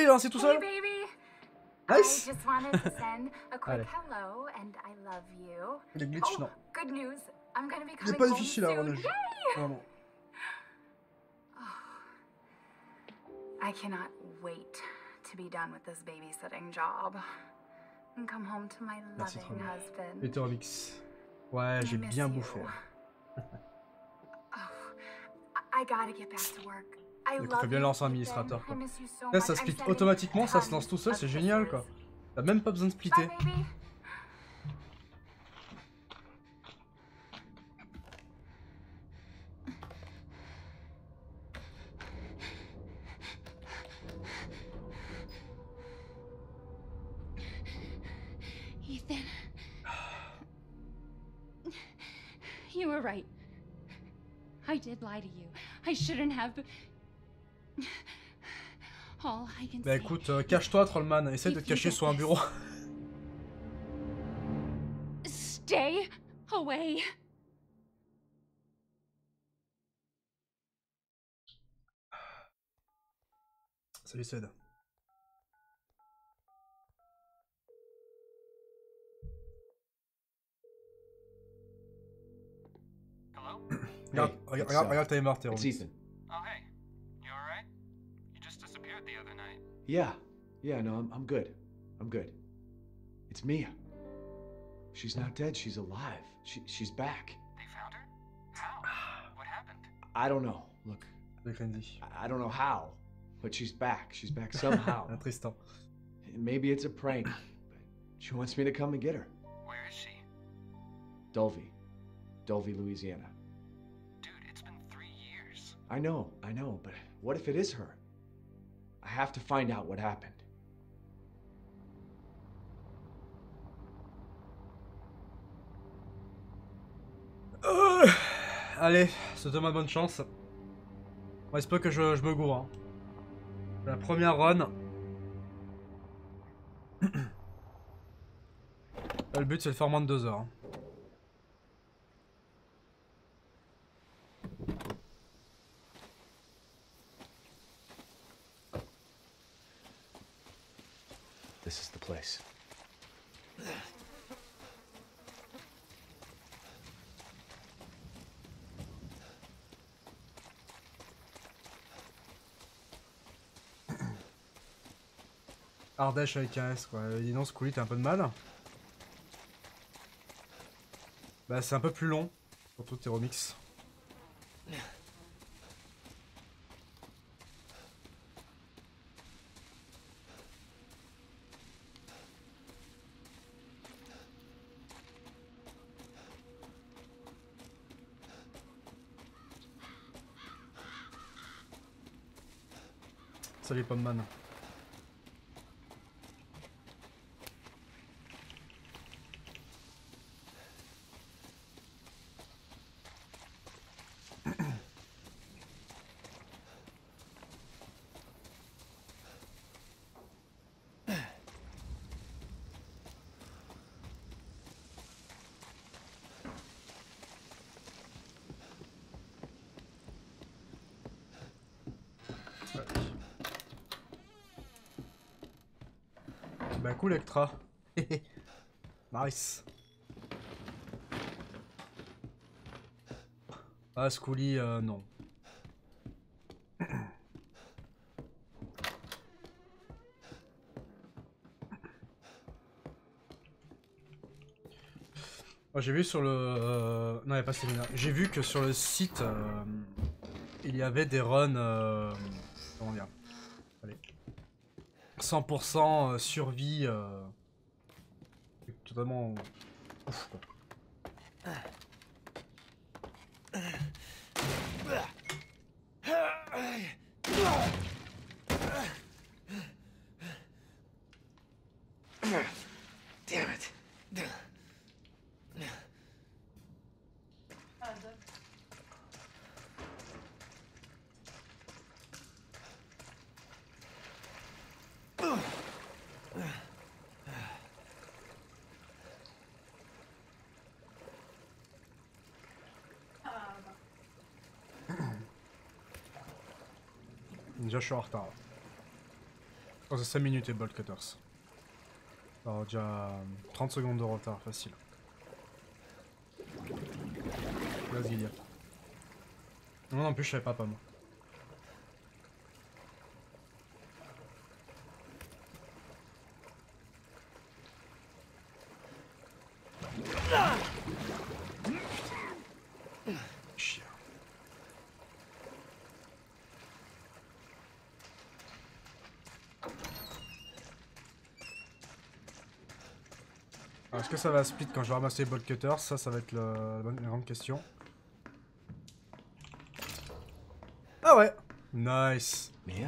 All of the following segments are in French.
il est lancé tout seul. Nice. Allez. Les glitch, non. Il Il est pas difficile à avoir le jeu. Vraiment. I cannot wait to be done with this babysitting job and come home to my Merci, trop loving bien. husband. Et remix. Ouais, j'ai bien bouffé. I gotta get back to work. Donc on fait bien lancer un administrateur quoi. Là ça split automatiquement, ça se lance tout seul, c'est génial quoi. T'as même pas besoin de splitter. Ethan. You were right. I did lie to you. I shouldn't have. All I can Bah écoute, cache-toi Trollman, essaie de te cacher sous un bureau. Stay away. Salut Ced. Regarde ta mort, It's Ethan. Oh, hey. You alright? You just disappeared the other night. Yeah, no, I'm good. I'm good. It's Mia. She's not dead, she's alive. She's back. They found her? How? What happened? I don't know. Look, I don't know how, but she's back. She's back somehow. Tristan. Maybe it's a prank, but she wants me to come and get her. Where is she? Dulvey, Louisiana. Dude, it's been 3 years. I know, but what if it is her? I have to find out what happened. Allez, souhaite-moi bonne chance. On espère que je me gourre. Hein. La première run. Le but c'est de faire moins de 2 heures. Hein. This is the place. Ardèche avec un S quoi. Dis donc, ce coulis, t'as un peu de mal. Bah c'est un peu plus long. Surtout tes remixes. Salut Pomman. Bah cool Electra. Nice. Ah ce coulis non. J'ai vu sur le... non, il n'y a pas Célina. J'ai vu que sur le site, il y avait des runs... comment dire, allez. 100% survie... totalement... ouf quoi. Damn it. Déjà je suis en retard. Oh, c'est 5 minutes et Bolt Cutters. Alors déjà 30 secondes de retard, facile. Vas-y, Lilia. Non, en plus je savais pas moi. Chien. Est-ce que ça va split quand je vais ramasser les Bolt Cutters? Ça va être la grande question. Ah ouais! Nice! Mia?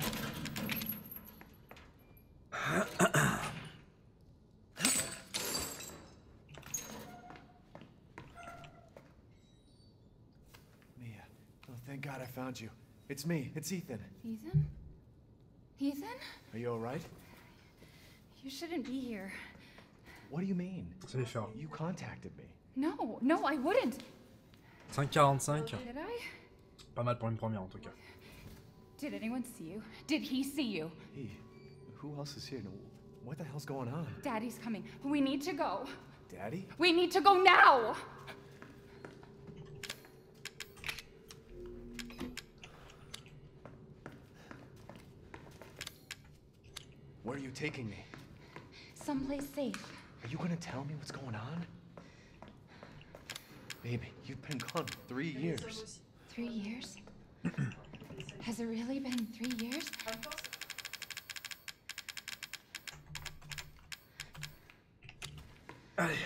Mia. Oh, thank God I found you. It's me. It's Ethan. Ethan? Ethan? Are you alright? You shouldn't be here. What do you mean? C'est différent. You contacted me. No, no, I wouldn't. 5,45. Did I? Pas mal pour une première en tout cas. Did anyone see you? Did he see you? Hey, who else is here? What the hell's going on? Daddy's coming. We need to go. Daddy? We need to go now! Where are you taking me? Someplace safe. Are you gonna tell me what's going on? Baby, you've been gone for 3 years. 3 years? Has it really been 3 years? Allez.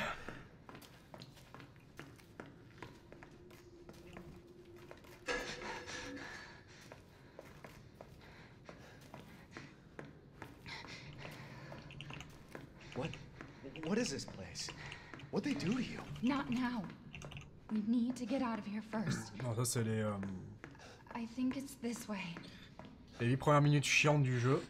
What is this place? What'd they do to you? Not now. We need to get out of here first. Non, ça c'est I think it's this way. les 8 premières minutes chiantes du jeu.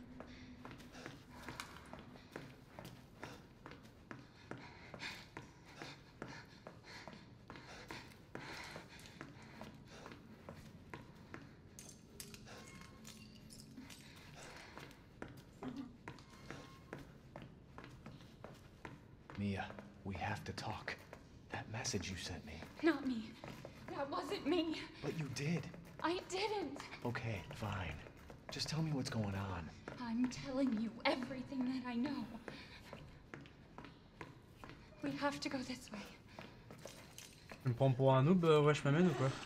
Mia, we have to talk. That message you sent me. Not me. That wasn't me. But you did. I didn't. Okay, fine. Just tell me what's going on. I'm telling you everything that I know. We have to go this way. Tu me prends pour un noob, wesh m'amène ou quoi?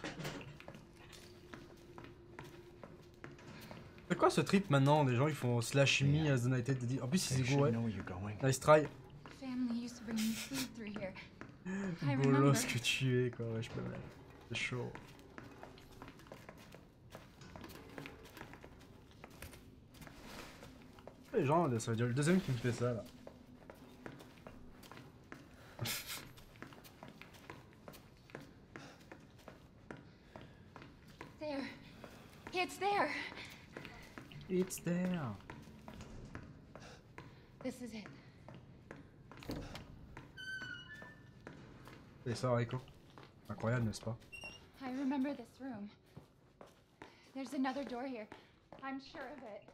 C'est quoi ce trip maintenant? Les gens ils font slash me as the night dead. En plus ils You disent should ouais. know where you're going. Nice try. Family used to bring me food through here. I remember. Bolos que tu es quoi, wesh m'amène. C'est chaud. Les gens, ça veut dire le deuxième qui me fait ça là. There. It's there. It's there. This is it. Et ça, Rico. Incroyable, n'est-ce pas? I remember this room. There's another door here. I'm sure of it.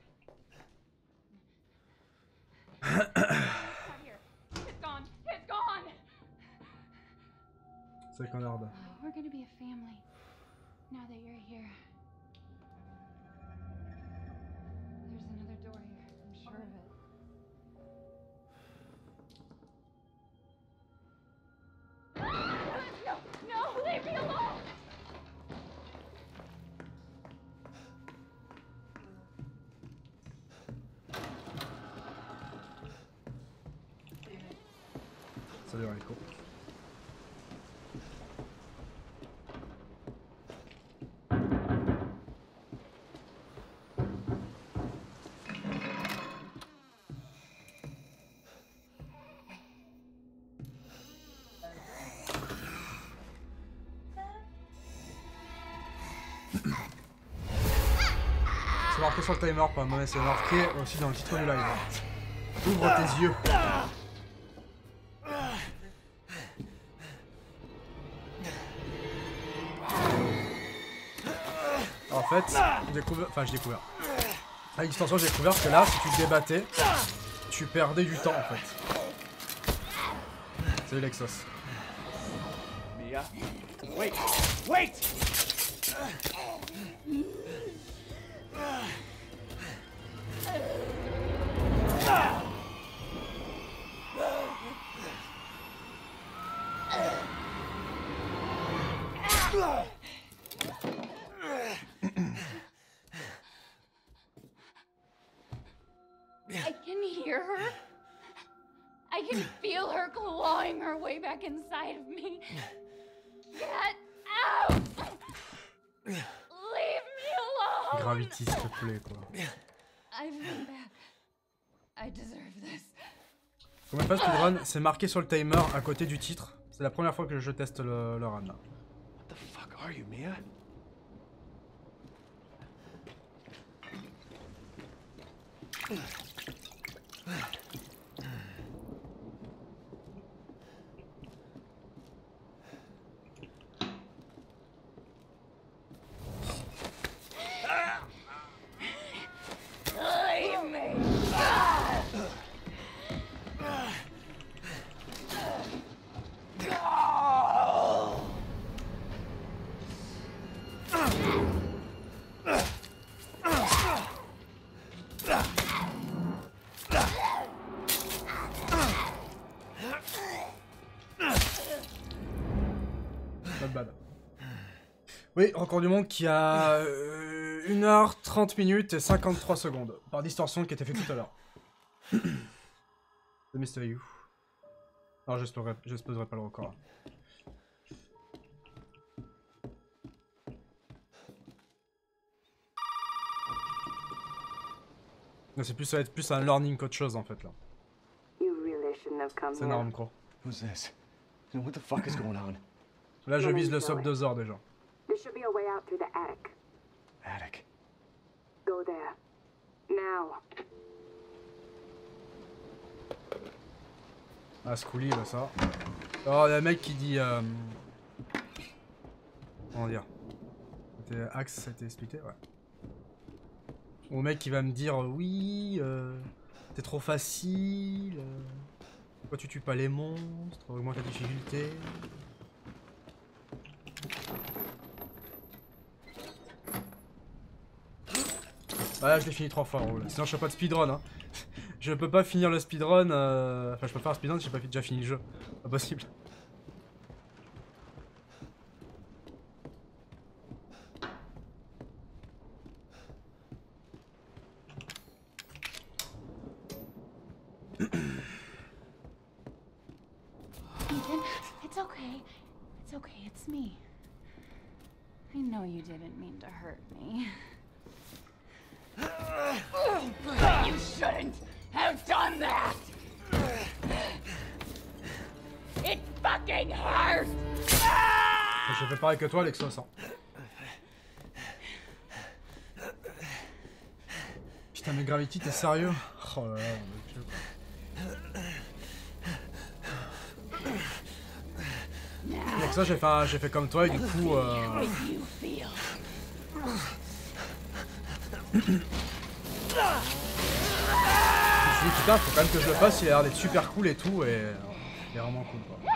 It's not here. It's gone. It's gone. C'est connard. We're gonna be a family now that you're here. There's another door here. I'm sure of it. No, no, leave me alone. Salut Rico. C'est marqué sur le timer, pas mauvais, c'est marqué aussi dans le titre du live. Ouvre tes yeux. En fait, j'ai découvert. À l'extension, j'ai découvert que là, si tu te débattais, tu perdais du temps en fait. Salut Lexos. Mia, wait, wait! I can hear her. I can feel her clawing her way back inside of me. Get out! Leave me alone! Gravity, s'il te plaît, quoi. I've been bad. I deserve this. Combien de fois speedrun? C'est marqué sur le timer à côté du titre. C'est la première fois que je teste le run là. What the fuck are you, Mia? Leave me! Not bad. Oui, record du monde qui a 1h 30 minutes et 53 secondes par distorsion qui était fait tout à l'heure. The Mystery You. Alors j'espérerai pas le record. Ça va être plus un learning qu'autre chose en fait là. C'est énorme quoi. Who's this? And what the fuck is going on? Là je vise le sub 2 heures déjà. There should be a way out through the attic. Attic. Go there. Now. Ah Scully là ça. Oh il y a un mec qui dit comment dire. C'était Axe, ça a été expliqué, ouais. Au mec qui va me dire oui, c'est trop facile. Pourquoi tu tues pas les monstres? Augmente la difficulté. Ouais, je l'ai fini 3 fois en haut là. Sinon je fais pas de speedrun hein. Je peux pas finir le speedrun, enfin je peux faire un speedrun si j'ai pas déjà fini le jeu. Pas possible. Ethan, it's okay. It's okay, it's me. I know you didn't mean to hurt me. But you shouldn't have done that! It fucking hurts! J'ai fait pareil que toi, Lexos. Hein. Putain, mais Gravity, t'es sérieux? Oh là là, mon Dieu. Lexos, j'ai fait comme toi et du coup. Je me suis dit putain, faut quand même que je le fasse, il a l'air d'être super cool et tout, et il est vraiment cool quoi.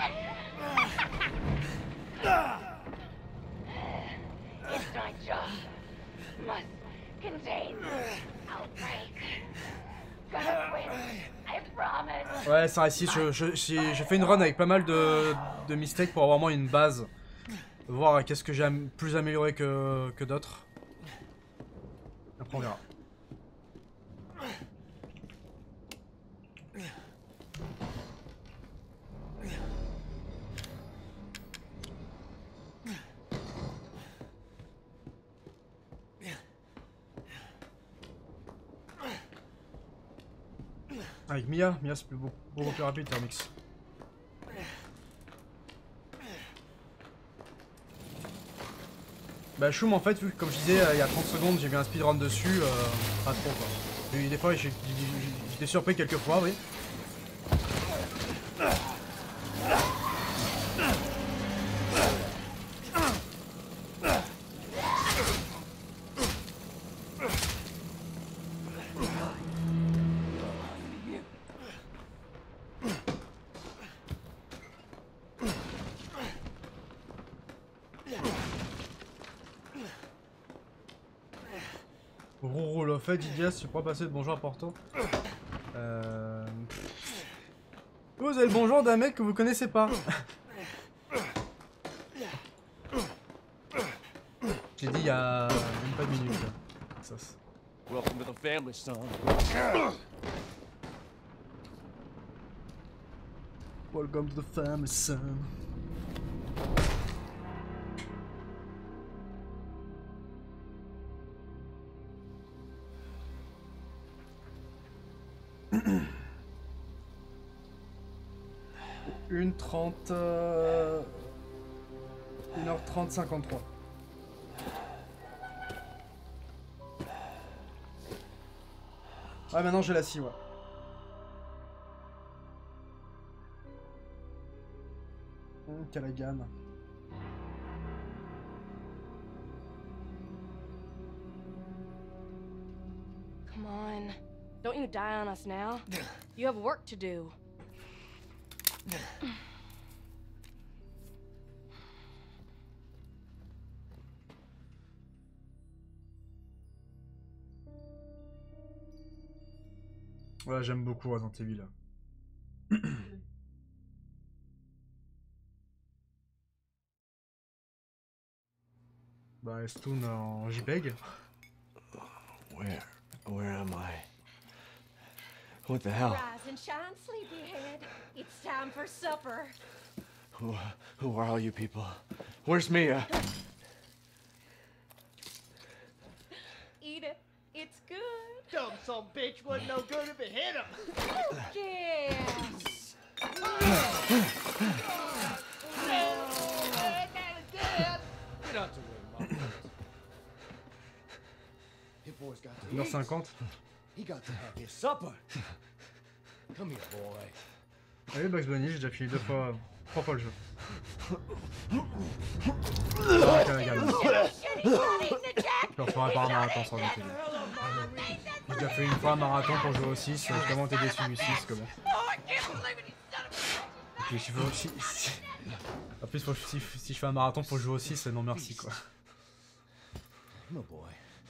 Ouais, ça ici, j'ai fait une run avec pas mal de mistakes pour avoir vraiment une base. Voir qu'est-ce que j'ai plus amélioré que d'autres. Après on verra. Avec Mia c'est beaucoup plus rapide Thermix. Bah Choum en fait, vu que comme je disais il y a 30 secondes j'ai vu un speedrun dessus, pas trop quoi. Et des fois j'étais surpris quelques fois, oui. fait, Didias, tu pourras passer le bonjour à Porto. Vous avez le bonjour d'un mec que vous connaissez pas. J'ai dit il y a même pas de minute. Là. Ça, Welcome to the family, son. Welcome to the family, son. Une 30... 1h30, 53. Ouais, maintenant j'ai la scie, ouais. Callaghan. Come on. Don't you die on us now. You have work to do. Ouais, j'aime beaucoup Resident Evil. Bah, Stone en JPEG. Where am I? What the hell? Rise and shine, sleepyhead. It's time for supper. Who are all you people? Where's Mia? Eat it. It's good. Dumb son bitch wasn't no good if it hit him. Yes. Get out the way, Mom. His boy's got to eat. 1h50. He got to have his supper. Come here, boy. Allez, Bugs Bunny, j'ai déjà fini 3 fois le jeu. Callaghan. Je le referai par un marathon sur Resident Evil. J'ai déjà fait une fois un marathon pour jouer au 6, j'ai tellement été déçu du 6 que bon. Et en plus, si je fais un marathon pour jouer au 6, non merci quoi. My boy.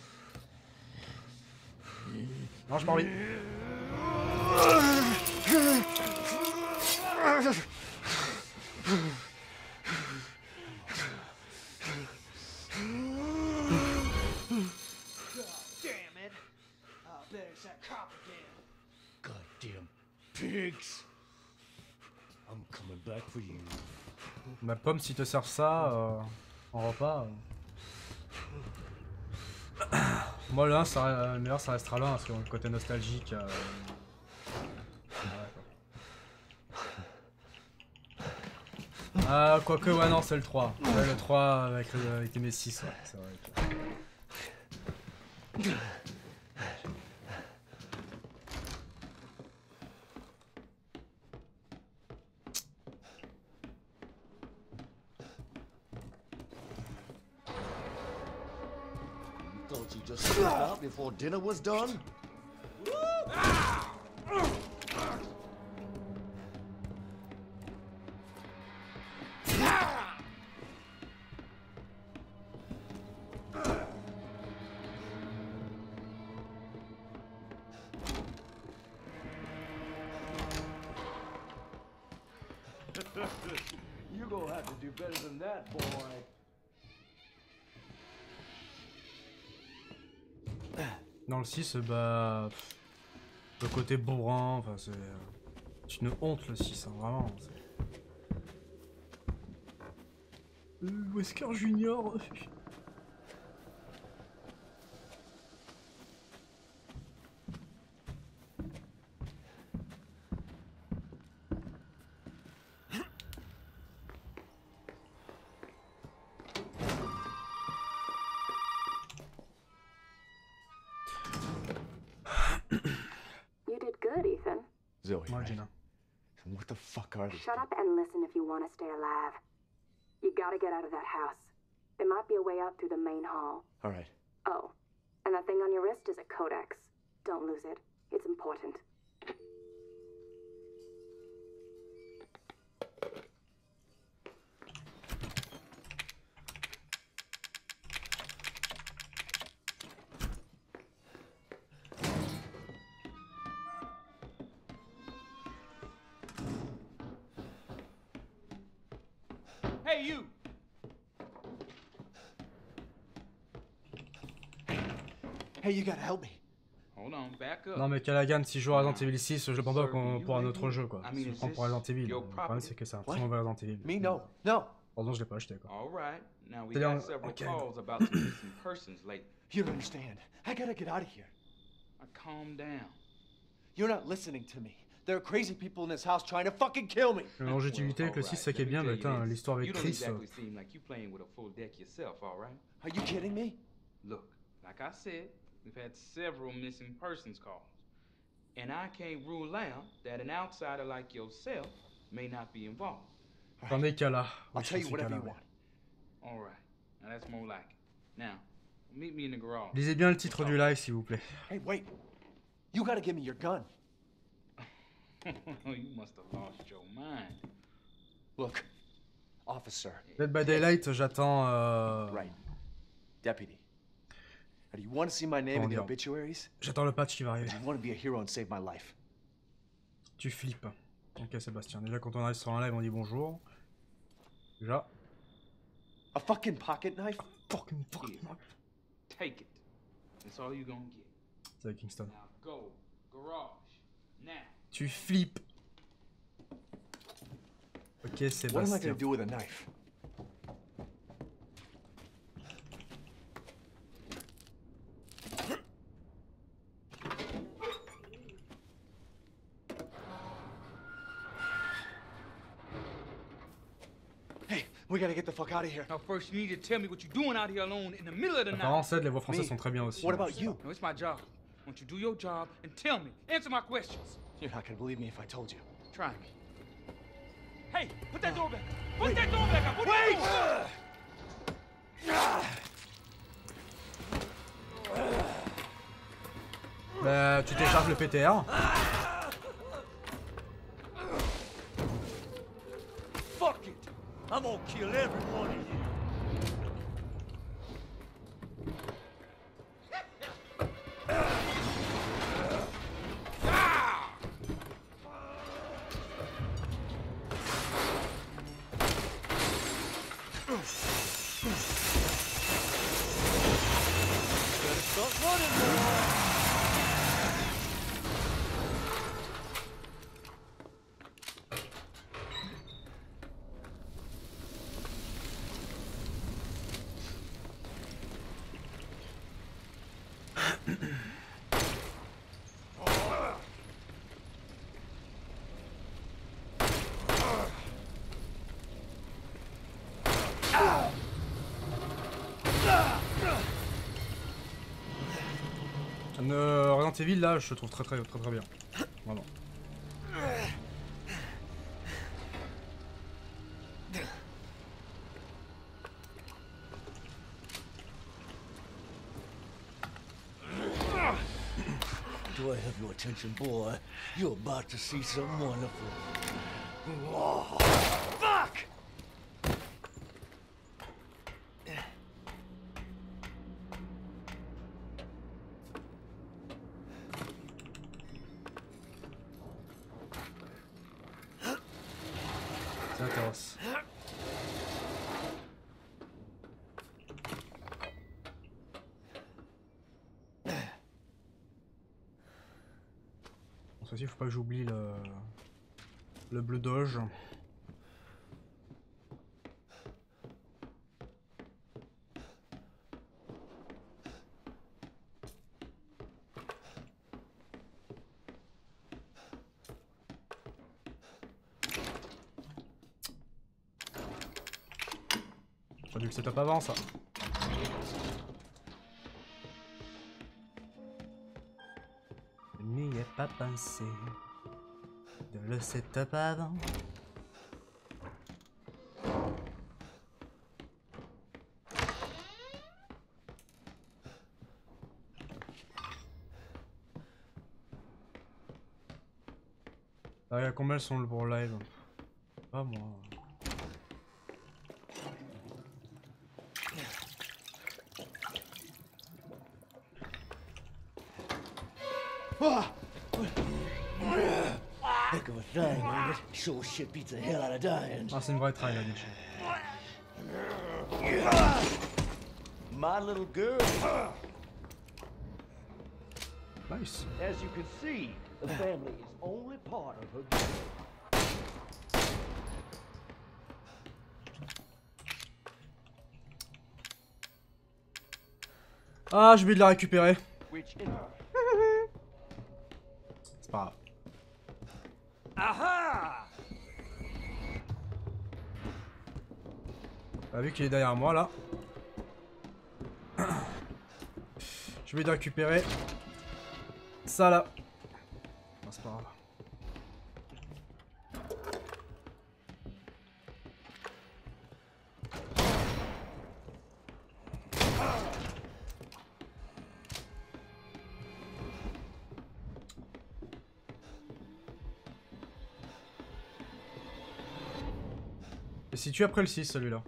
Non, je parle. Damn it. I bet it's that cop again. Goddamn pigs. I'm coming back for you. Ma pomme, si te sers ça en repas. Moi, le 1, le meilleur, ça restera là, parce que le côté nostalgique. Ah, quoique, ouais, non, c'est le 3. Ouais, le 3 avec mes 6, ouais, c'est vrai. Thought you just slipped out before dinner was done? You're gonna have to do better than that, boy. Dans le 6, bah. Le côté bourrin, enfin, c'est une honte le 6, hein, vraiment. Wesker Junior. You did good, Ethan. Zoe, Moi, right? Gina. What the fuck are these? Shut up and listen if you want to stay alive. You gotta get out of that house. There might be a way out through the main hall. All right. Oh, and that thing on your wrist is a codex. Don't lose it. It's important. Hey, you! Hey, you gotta help me. Hold on, back up. Non mais Callaghan, si je joue à Resident Evil 6, je pense pas pour un autre jeu quoi. Si je prends pour Resident Evil, le problème c'est que c'est un très mauvais Resident Evil. Me, no. No. Pardon, je l'ai pas acheté quoi. All right. Now we C'est-à-dire, got several ok. calls about some missing persons lately. You don't understand. I gotta get out of here. Now, calm down. You're not listening to me. There are crazy people in this house trying to fucking kill me. La longévité avec le 6, ça qui est bien, bah putain, l'histoire avec You don't Chris. exactly seem like you playing with a full deck yourself, all right? Are you kidding me? Look, like I said, we've had several missing persons calls. And I can't rule out that an outsider like yourself may not be involved. J'en ai qu'à là. I'll tell you whatever you want. All right. Now that's more like it. Now, meet me in the garage. Lisez bien le titre du live s'il vous plaît. Hey, wait. You gotta give me your gun. You must have lost your mind. Look, officer. Dead by Daylight, j'attends. Right. Deputy. Now, do you want to see my name in the obituaries? J'attends le patch qui va arriver. Do you want to be a hero and save my life? Tu flippes. Ok Sébastien, déjà quand on arrive sur un live on dit bonjour. Déjà. A fucking pocket knife? Fucking knife. Take it. That's all you gonna get. C'est avec Kingston. Now go. Garage. Now. Tu flippes. Ok What am I Sébastien. gonna do with a knife? Hey, we gotta get the fuck out of here. Now first you need to tell me what you're doing out here alone in the middle of the night. Apparemment Ced, les voix françaises sont très bien aussi. What about you? No, it's my job. Won't you do your job and tell me? Answer my questions. You're not gonna believe me if I told you. Try me. Hey, put that door back. Put that door back up. What are you doing? Bah tu télécharges le PTR. Fuck it! I'm gonna kill every one of you. Better start running, boy. Resident Evil là je le trouve très bien. Vraiment. Do I have your attention, boy? You're about to see some wonderful. Oh, fuck! Ça m'intéresse. Bon, ça aussi, faut pas que j'oublie le Blue Doge. J'aurais dû le setup avant ça. Je n'y ai pas pensé de le setup avant. Ah, combien elles sont pour live? Pas moi. Heck of a thing, ain't it? Sure shit beats the hell out of dying. Ah, c'est une vraie trail là, Nietzsche. My little girl. Nice. As you can see, the family is only part of her game. Ah, j'ai oublié de la récupérer. C'est pas grave. Aha! T'as vu qu'il est derrière moi là. J'ai oublié de récupérer ça là. Non, c'est pas grave. Et si tu après le 6 celui-là.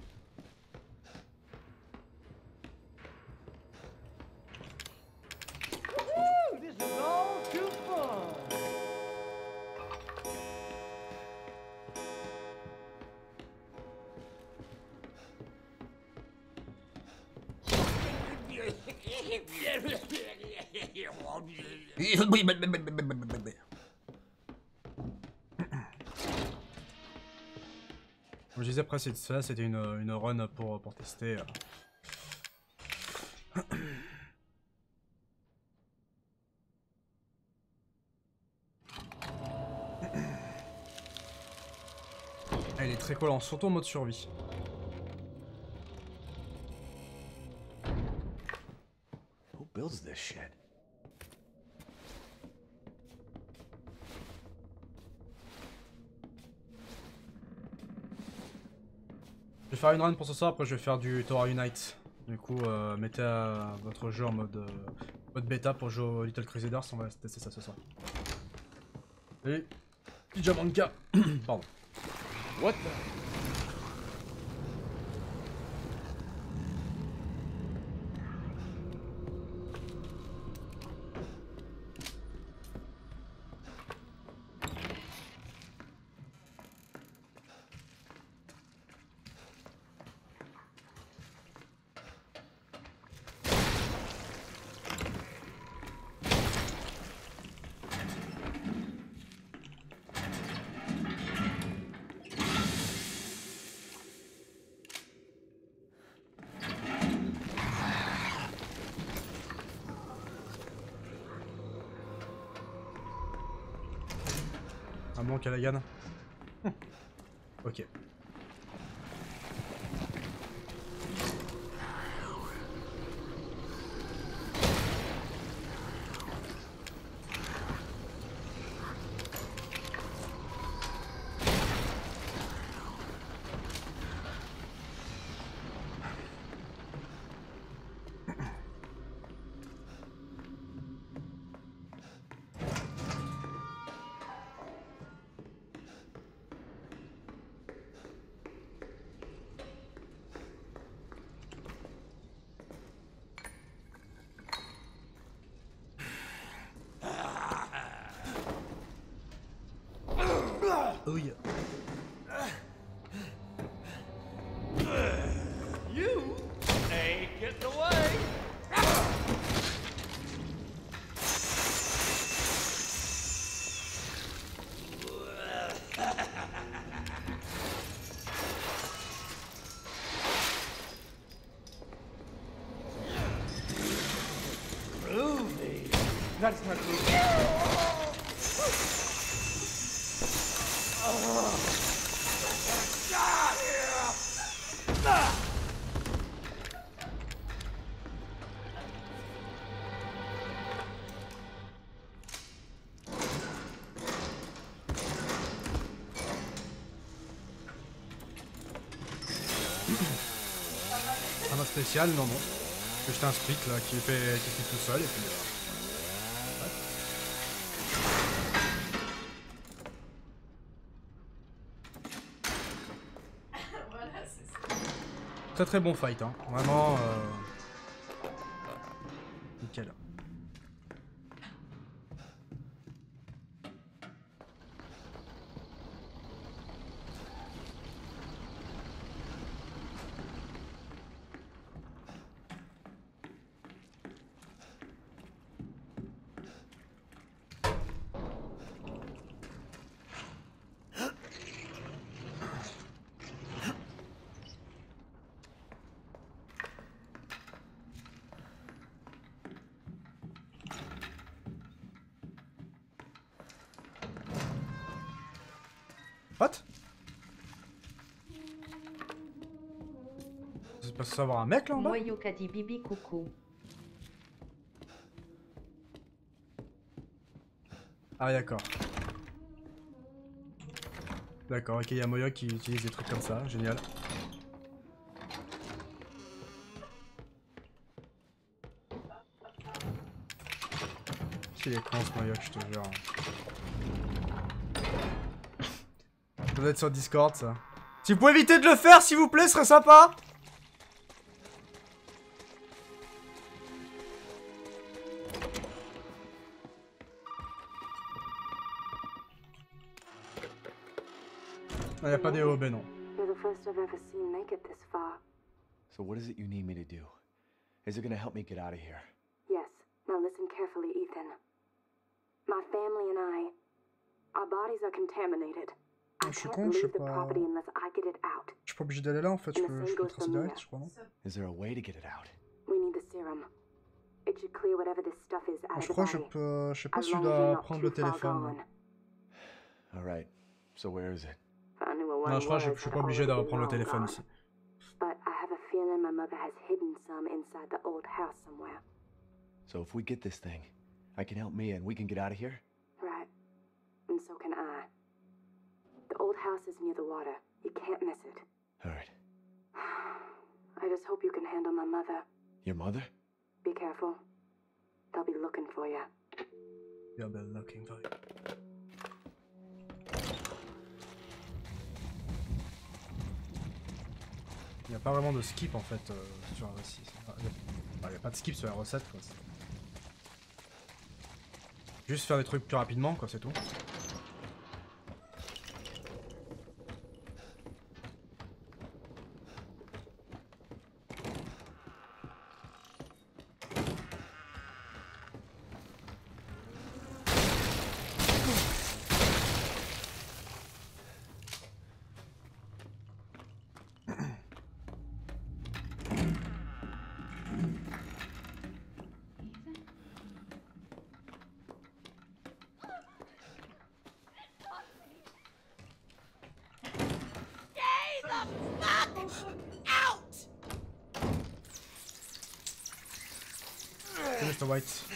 This is all too fun. Comme je disais, après ça c'était une run pour tester. Elle est très collante, surtout en mode survie. Who builds this shit? Je vais faire une run pour ce soir, après je vais faire du Tower Unite. Du coup, mettez votre jeu en mode bêta pour jouer au Little Crusaders, on va tester ça ce soir. Et Pijamanka. Pardon. What the? Un bon Callaghan. Ok. Oh yeah. You ain't getting away. Groovy. That's not groovy. Un mode spécial, non. Juste un split là qui fait tout seul et puis. Très très bon fight, hein. Vraiment. Nickel. What? C'est pas savoir un mec là en bas? Moyo qu'a dit Bibi coucou. Ah d'accord. D'accord, ok, il y a Moyo qui utilise des trucs comme ça, génial. Il est con ce Moyo, je te jure. Ça doit être sur Discord ça. Si vous pouvez éviter de le faire s'il vous plaît, ce serait sympa. Il n'y a pas des OB non. You're the first I've ever seen make it this far. So what is it you need me to do? Is it gonna help me get out of here? Yes. Now listen carefully, Ethan. My family and I, our bodies are contaminated. I Je suis can't con, je sais leave the pas. property unless I get it out. Je suis pas obligé d'aller là en fait, je peux tracer direct, je crois non? Is there a way to get it out? We need the serum. It should clear whatever this stuff is out Je of the crois que je body. peux, je sais pas As si je long as you're dois not prendre too le far téléphone. gone. Alright, so where is it? If I knew a Non, je crois que je word, suis I'd pas obligé de already reprendre le been long téléphone gone. ici. But I have a feeling my mother has hidden some inside the old house somewhere. So if we get this thing, I can help Mia and we can get out of here? Right. And so can I. The old house is near the water. You can't miss it. Alright. I just hope you can handle my mother. Your mother? Be careful. They'll be looking for you. They'll be looking for you. Il n'y a pas vraiment de skip en fait sur la recette. Il n'y a pas de skip sur la recette quoi. Juste faire des trucs plus rapidement quoi, c'est tout. Mr. White.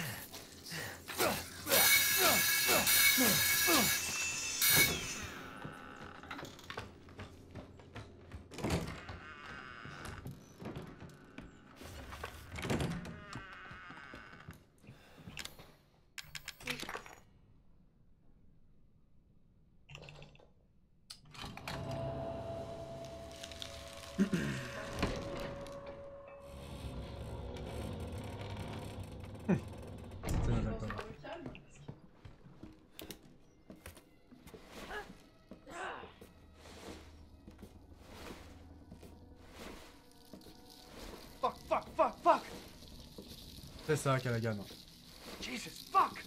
Fuck! C'est ça, Callaghan. Jesus, fuck!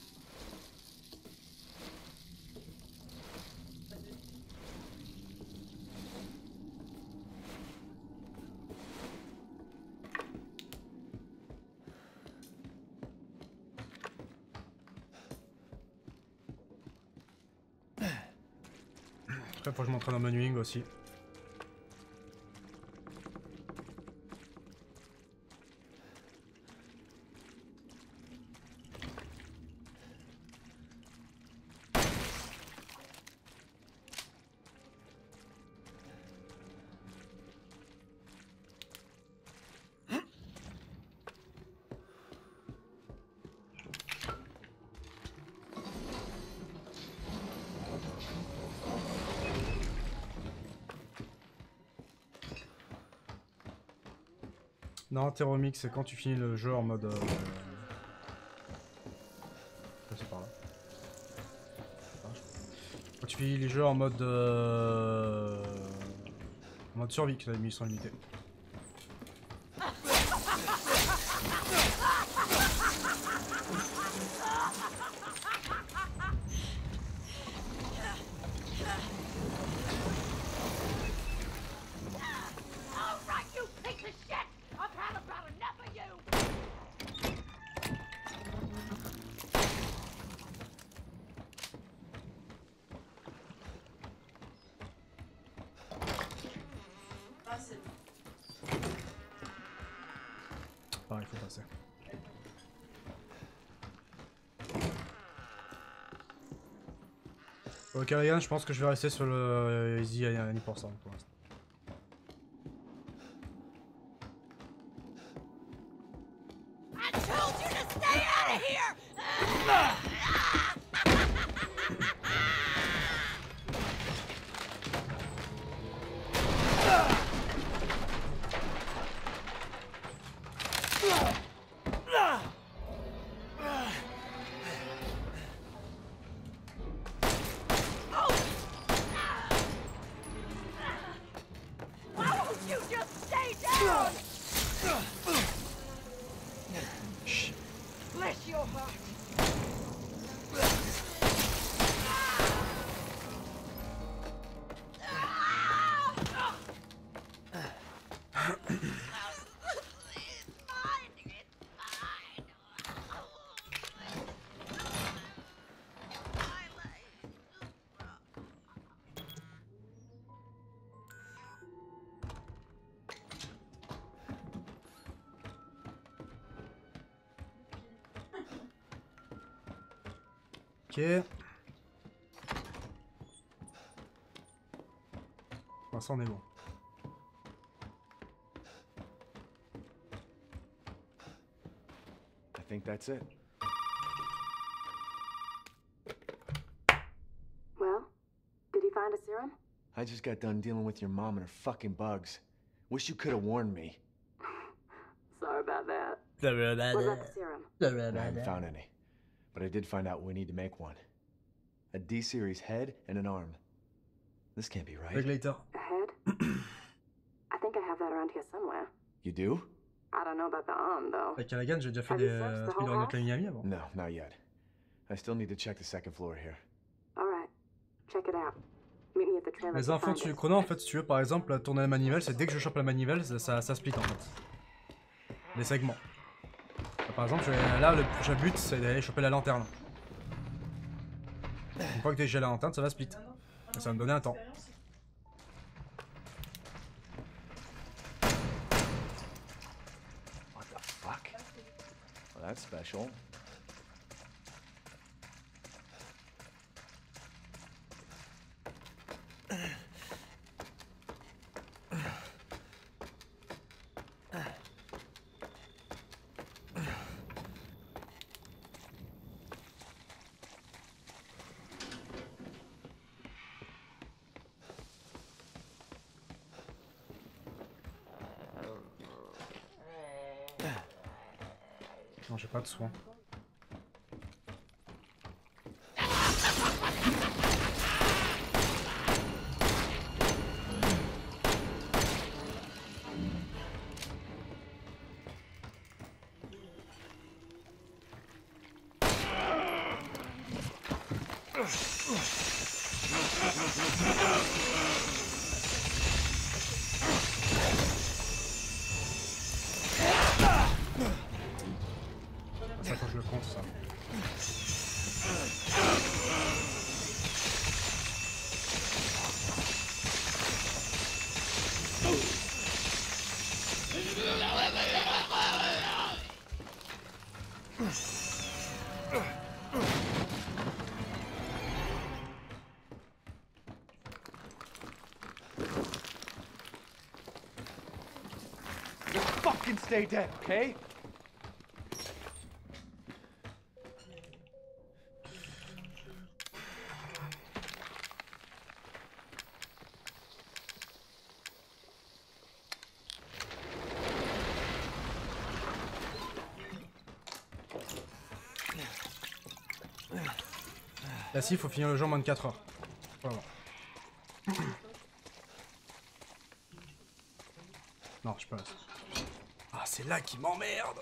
Après, faut que je m'entraîne en menuing aussi. Non, Theromix, c'est quand tu finis le jeu en mode... C'est par là. Quand tu finis les jeux en mode... En mode survie, que les ennemis sont limités. Pareil, faut passer. Ok, Ryan, je pense que je vais rester sur le easy à 10% pour l'instant. Ok. Pour l'instant, on est bon. I think that's it. Well, did you find a serum? I just got done dealing with your mom and her fucking bugs. Wish you could have warned me. Sorry about that. What about the serum? I haven't found any. But I did find out we need to make one. A D-series head and an arm. This can't be right. Regulator. A head? I think I have that around here somewhere. You do? I don't know about the arm, though. Avec Callaghan, j'ai déjà fait des trucs dans notre Miami avant. No, not yet. I still need to check the second floor here. Alright. Check it out. Meet me at the trailer. Les infos du chrono, en fait, si tu veux, par exemple, tourner la manivelle, c'est dès que je chope la manivelle, ça split en fait. Les segments. Par exemple, là, le prochain but, c'est d'aller choper la lanterne. Une fois que j'ai la lanterne, ça va split. Et ça va me donner un temps. What the fuck? Well, that's special. Non, j'ai pas de soin. Ça, faut que je le compte, ça. Just fucking stay dead, okay? Là, si, il faut finir le jeu en moins de 4 heures. Voilà. Non, je peux pas. Ah, c'est là qui m'emmerde.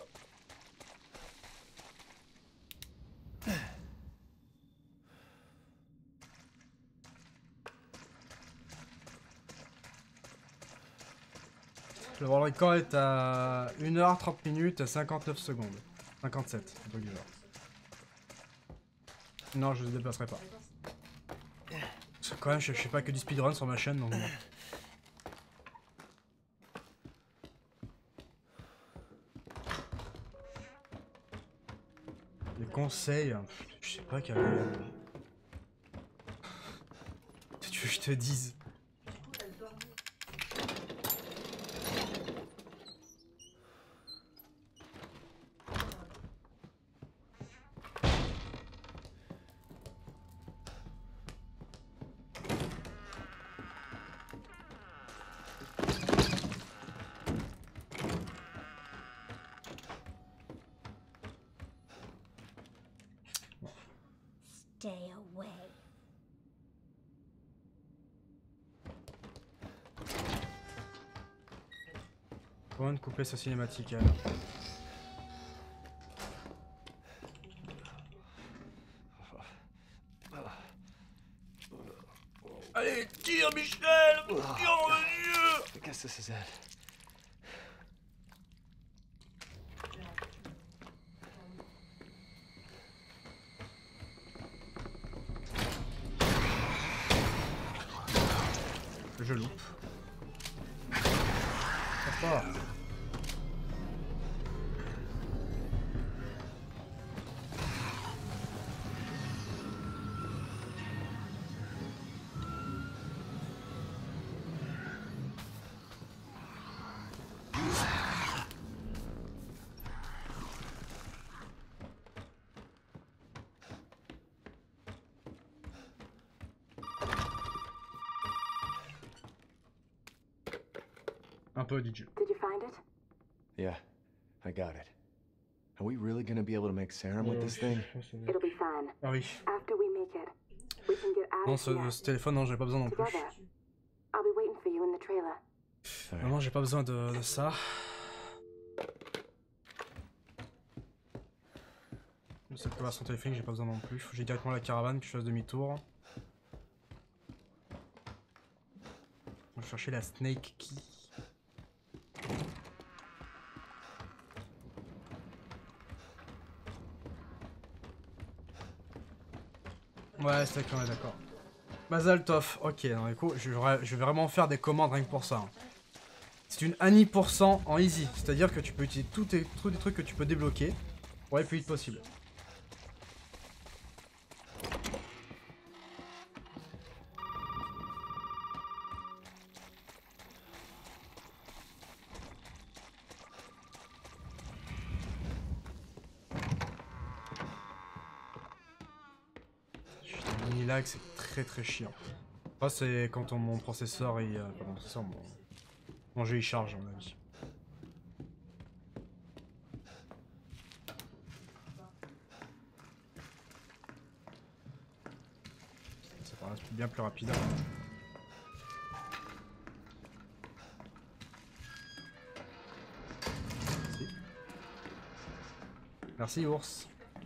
Le world record est à 1h30 minutes et 59 secondes. 57, un truc du genre. Non, je ne dépasserai pas. Quand même, je fais pas que du speedrun sur ma chaîne, donc bon. conseil, je sais pas quel... Tu veux que je te dise? Stay away. Comment de couper sa cinématique, elle. Allez, tire, Michel! Tire, mon Dieu! I guess this is it. Je loupe. Pas fort. Un peu, DJ. Did you find it? Yeah, I got it. Are we really gonna be able to make serum with this thing? It'll be fine. Ah oui. After we make it, we can get out Non, of here ce téléphone, non, j'ai pas besoin non plus. together. I'll be waiting for you in the trailer. Non, j'ai pas besoin de ça. Cette conversion téléphonique, j'ai pas besoin non plus. Faut que j'aille directement à la caravane, que je fasse demi-tour. Je vais chercher la Snake Key. Ouais, c'est vrai qu'on est d'accord. Mazal Tov, ok, non, écoute, je vais vraiment faire des commandes rien que pour ça. Hein. C'est une Annie % en easy, c'est-à-dire que tu peux utiliser tous les trucs que tu peux débloquer pour aller le plus vite possible. Lag, c'est très chiant. Ça c'est quand mon processeur il, mon jeu il charge à mon avis. Ça paraît bien plus rapide. Merci ours.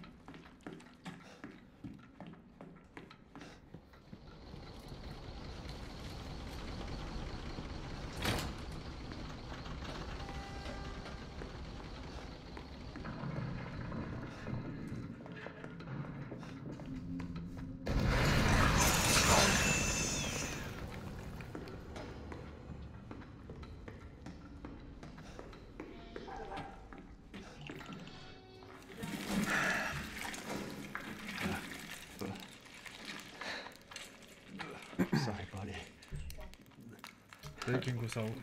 Sorry, buddy. Taking this out.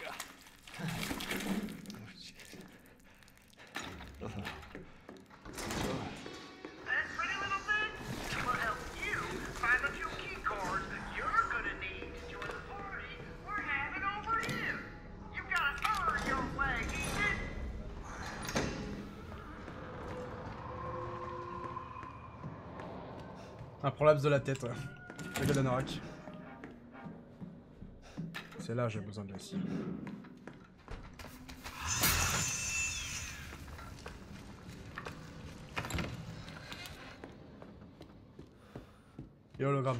Un prolapse de la tête, ouais. Le gars d'Anorak. C'est là j'ai besoin de la scie. Et hologramme.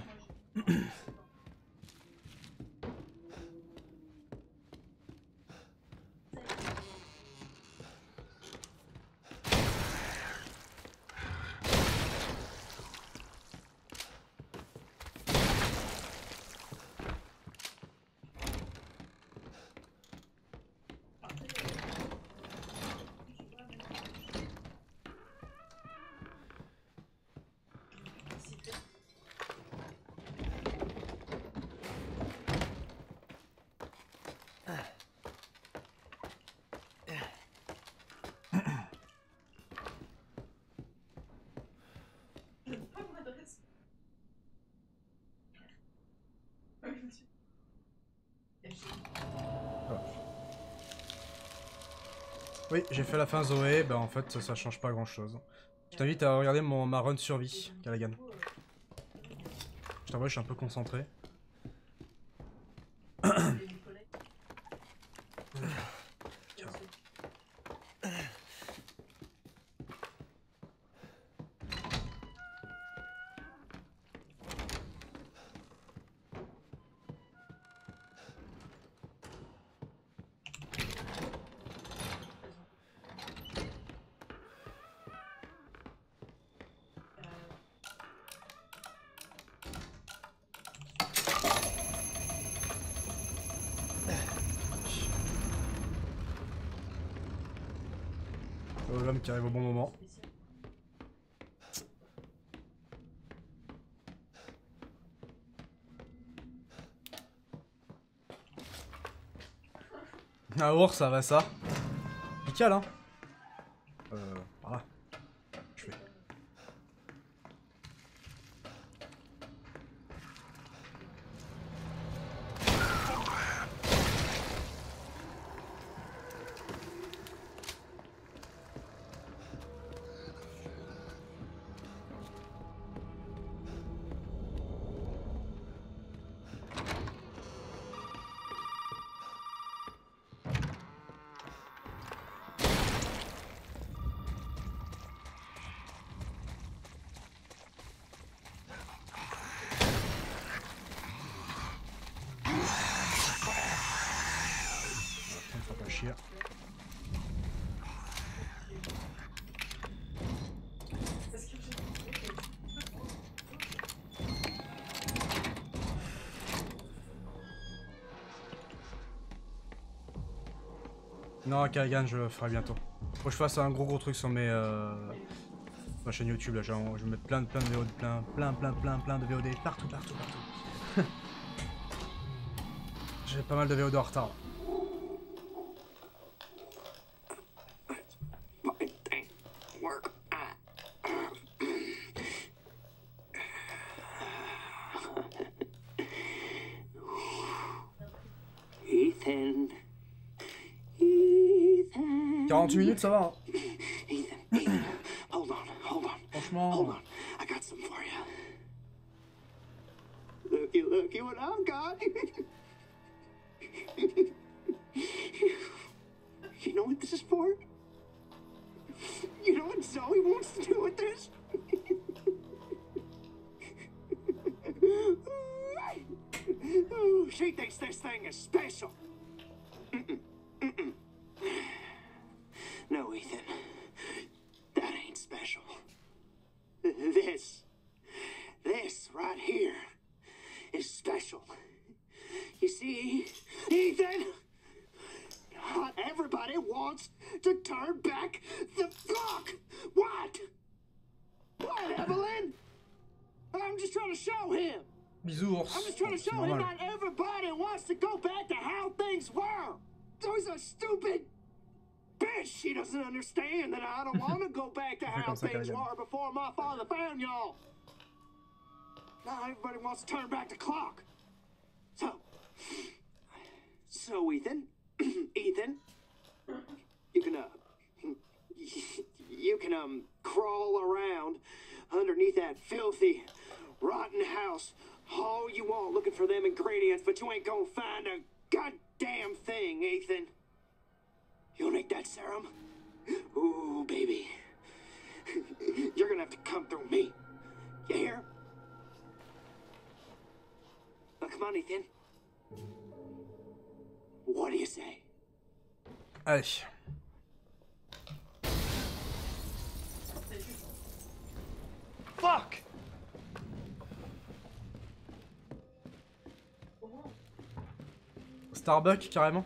Oui, j'ai fait la fin Zoé, bah en fait ça change pas grand chose. Je t'invite à regarder ma run survie, Callaghan. Je t'avoue, je suis un peu concentré. L'homme qui arrive au bon moment. Un ours, ça va ça. Nickel, hein. Voilà. Je fais. Non, Callaghan, je le ferai bientôt. Faut que je fasse un gros truc sur ma chaîne YouTube là. Genre, je vais mettre plein de VOD, plein de VOD partout. J'ai pas mal de VOD en retard. Là. Ethan. 48 minutes, ça va. Hein. Ethan, hold on. Franchement. Hold on. I got something for you. Looky what I've got. You know what this is for? You know what Zoe wants to do with this? She thinks this thing is special. No, Ethan. That ain't special. This right here is special. You see, Ethan? Not everybody wants to turn back the clock. What? What, Evelyn? I'm just trying to show him. Bisous, ours. I'm just trying to show him not everybody wants to go back to how things were. There's a stupid bitch. She doesn't understand that I don't want to go back to how things were before my father found y'all. Now everybody wants to turn back the clock. So Ethan, you can crawl around underneath that filthy, rotten house all you want looking for them ingredients, but you ain't gonna find a goddamn thing, Ethan. You'll make that serum? Ooh, baby. You're gonna have to come through me. You hear? Now, come on, Ethan. What do you say? Allez. Fuck! Starbucks, carrément.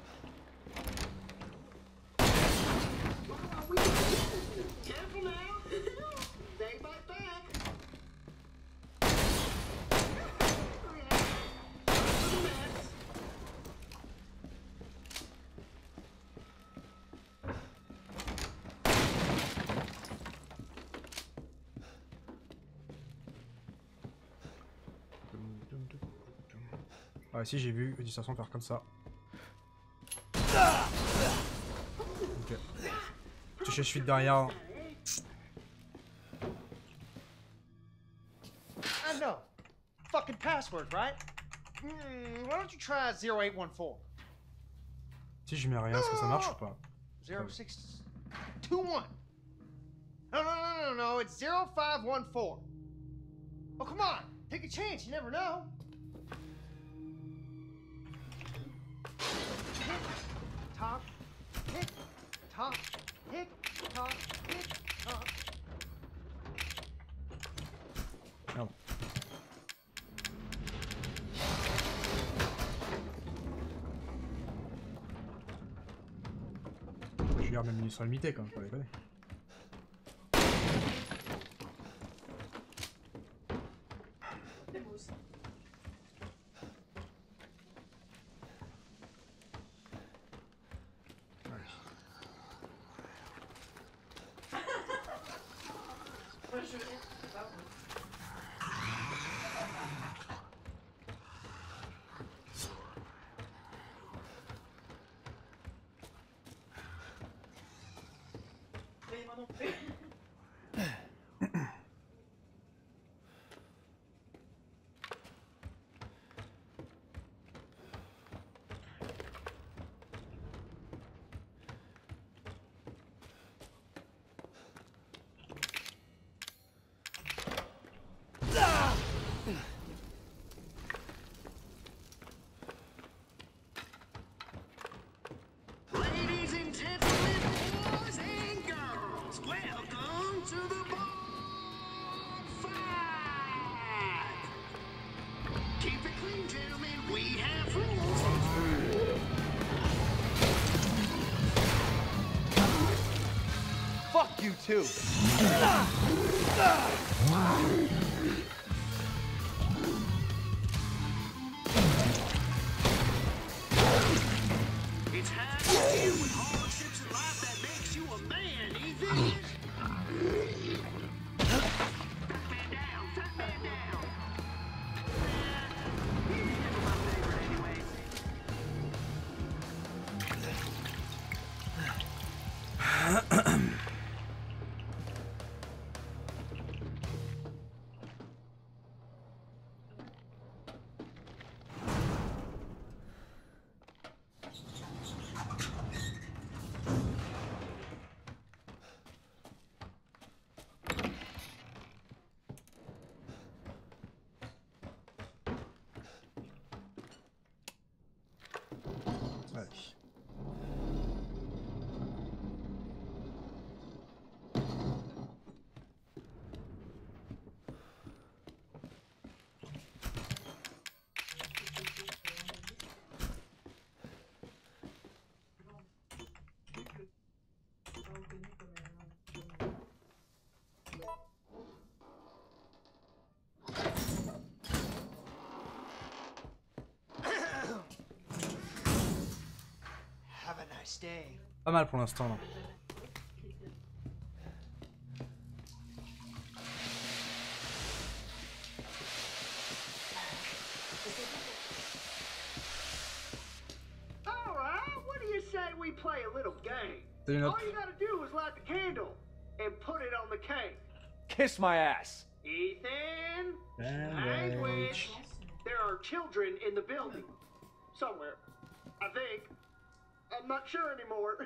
Ah si, j'ai vu une distorsion faire comme ça. Ok. je suis derrière. I know. Fucking password, right? Why don't you try 0814? Si je mets rien, est-ce que ça marche ou pas? 0621. No, it's 0514. Oh, come on. Take a chance, you never know. Tick, tock, tick, tock, tick, tock, tick, tock. Merde. Je garde mes munitions limitées quand même, faut déconner. Ladies and gentlemen, boys and girls, welcome to the bonfire. Keep it clean, gentlemen. We have rules. Fuck you too. It's how you deal with hardships in life that makes you a man, Ethan. Fat man down, fat man down. He's never my favorite anyway. Allez. Have a nice day. Pas mal pour l'instant là. All right, what do you say we play a little game? Salut, Nope. All you gotta do is light the candle and put it on the cake. Kiss my ass. Ethan, Language. language. There are children in the building. Somewhere. I think. I'm not sure anymore.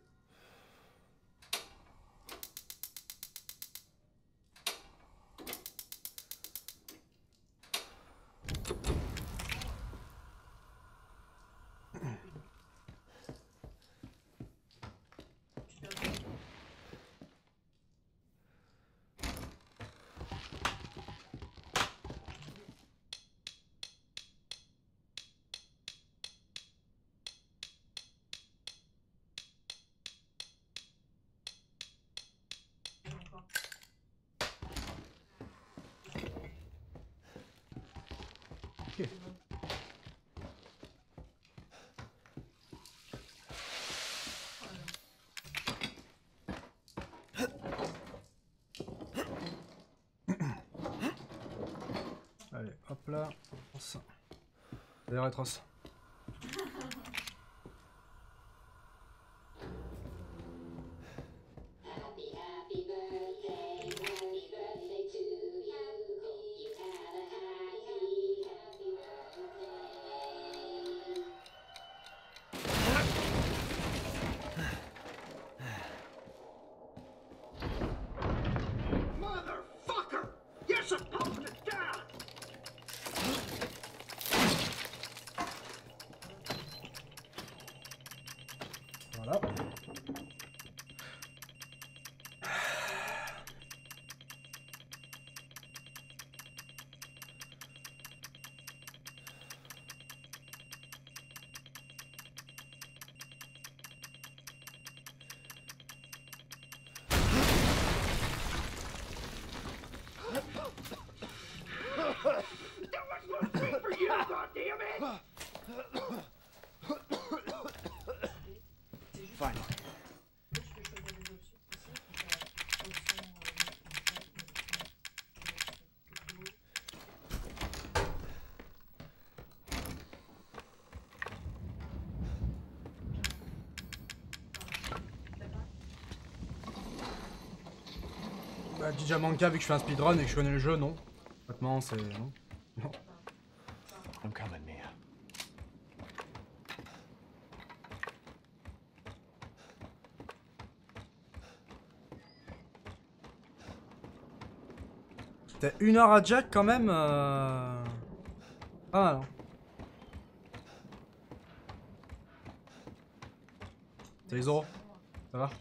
Ok. Allez, hop là. On ça. D'ailleurs, Retros. Voilà. Bah, DJ Manka, vu que je fais un speedrun et que je connais le jeu, non. Honnêtement, c'est. Non. Non. I'm coming, Mia. T'as 1 heure à Jack quand même. Pas mal. Hein. Salut Zoro. Ça va?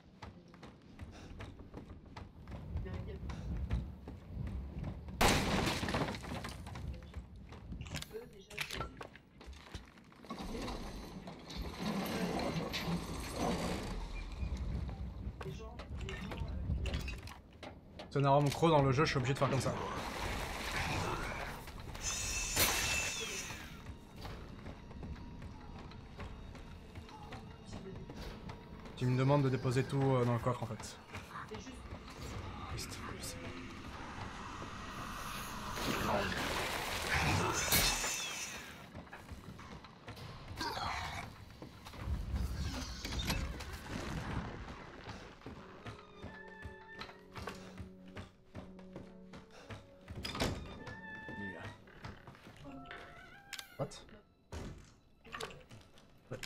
C'est un arme croc dans le jeu, je suis obligé de faire comme ça. Tu me demandes de déposer tout dans le coffre en fait. Triste. What? Ouais.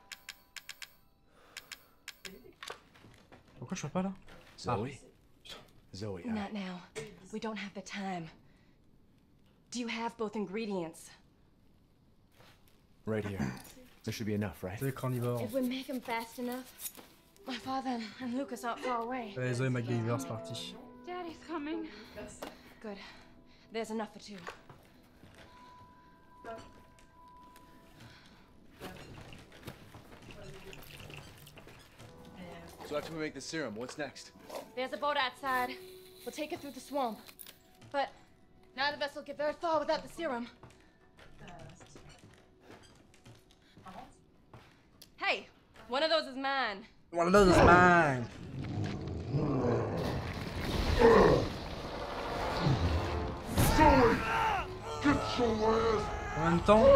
Pourquoi je fais pas là? Zoe? Zoe, Not now. We don't have the time. Do you have both ingredients? right here. There should be enough, right? C'est carnivore. If we make them fast enough, my father and Lucas aren't far away. Allez, Zoé MacGyver, c'est parti. Daddy's coming. Good. There's enough for 2. So after we make the serum, what's next? There's a boat outside. We'll take it through the swamp. But neither of us will get very far without the serum. Hey, one of those is mine. One of those is mine. Combien de temps?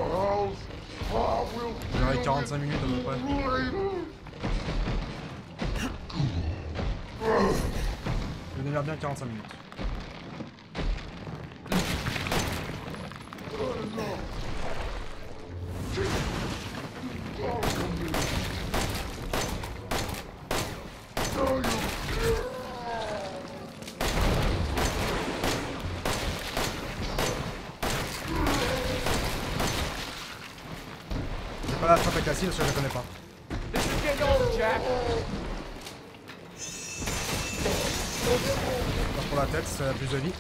J'aurai 45 minutes à peu près. Je démarre bien 45 minutes. J'ai pas la frappe avec la cible parce que je la connais pas. Pour la tête, c'est la plus de vie.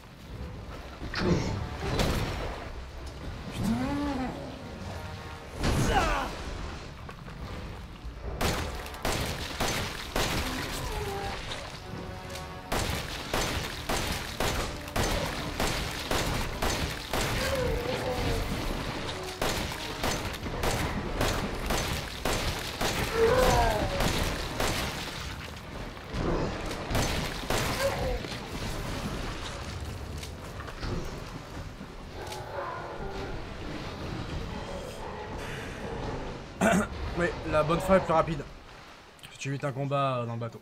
Oui, la bonne fin est plus rapide. Tu évites un combat dans le bateau.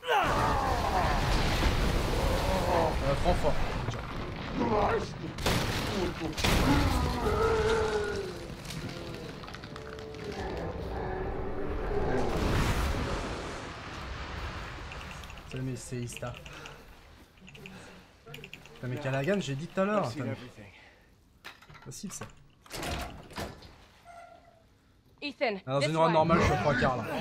3 fois déjà. Salut mes séistas. Putain mais Callaghan, j'ai dit tout à l'heure. Facile ça. Ethan, Dans this une run way. normale, je suis 3 quarts là.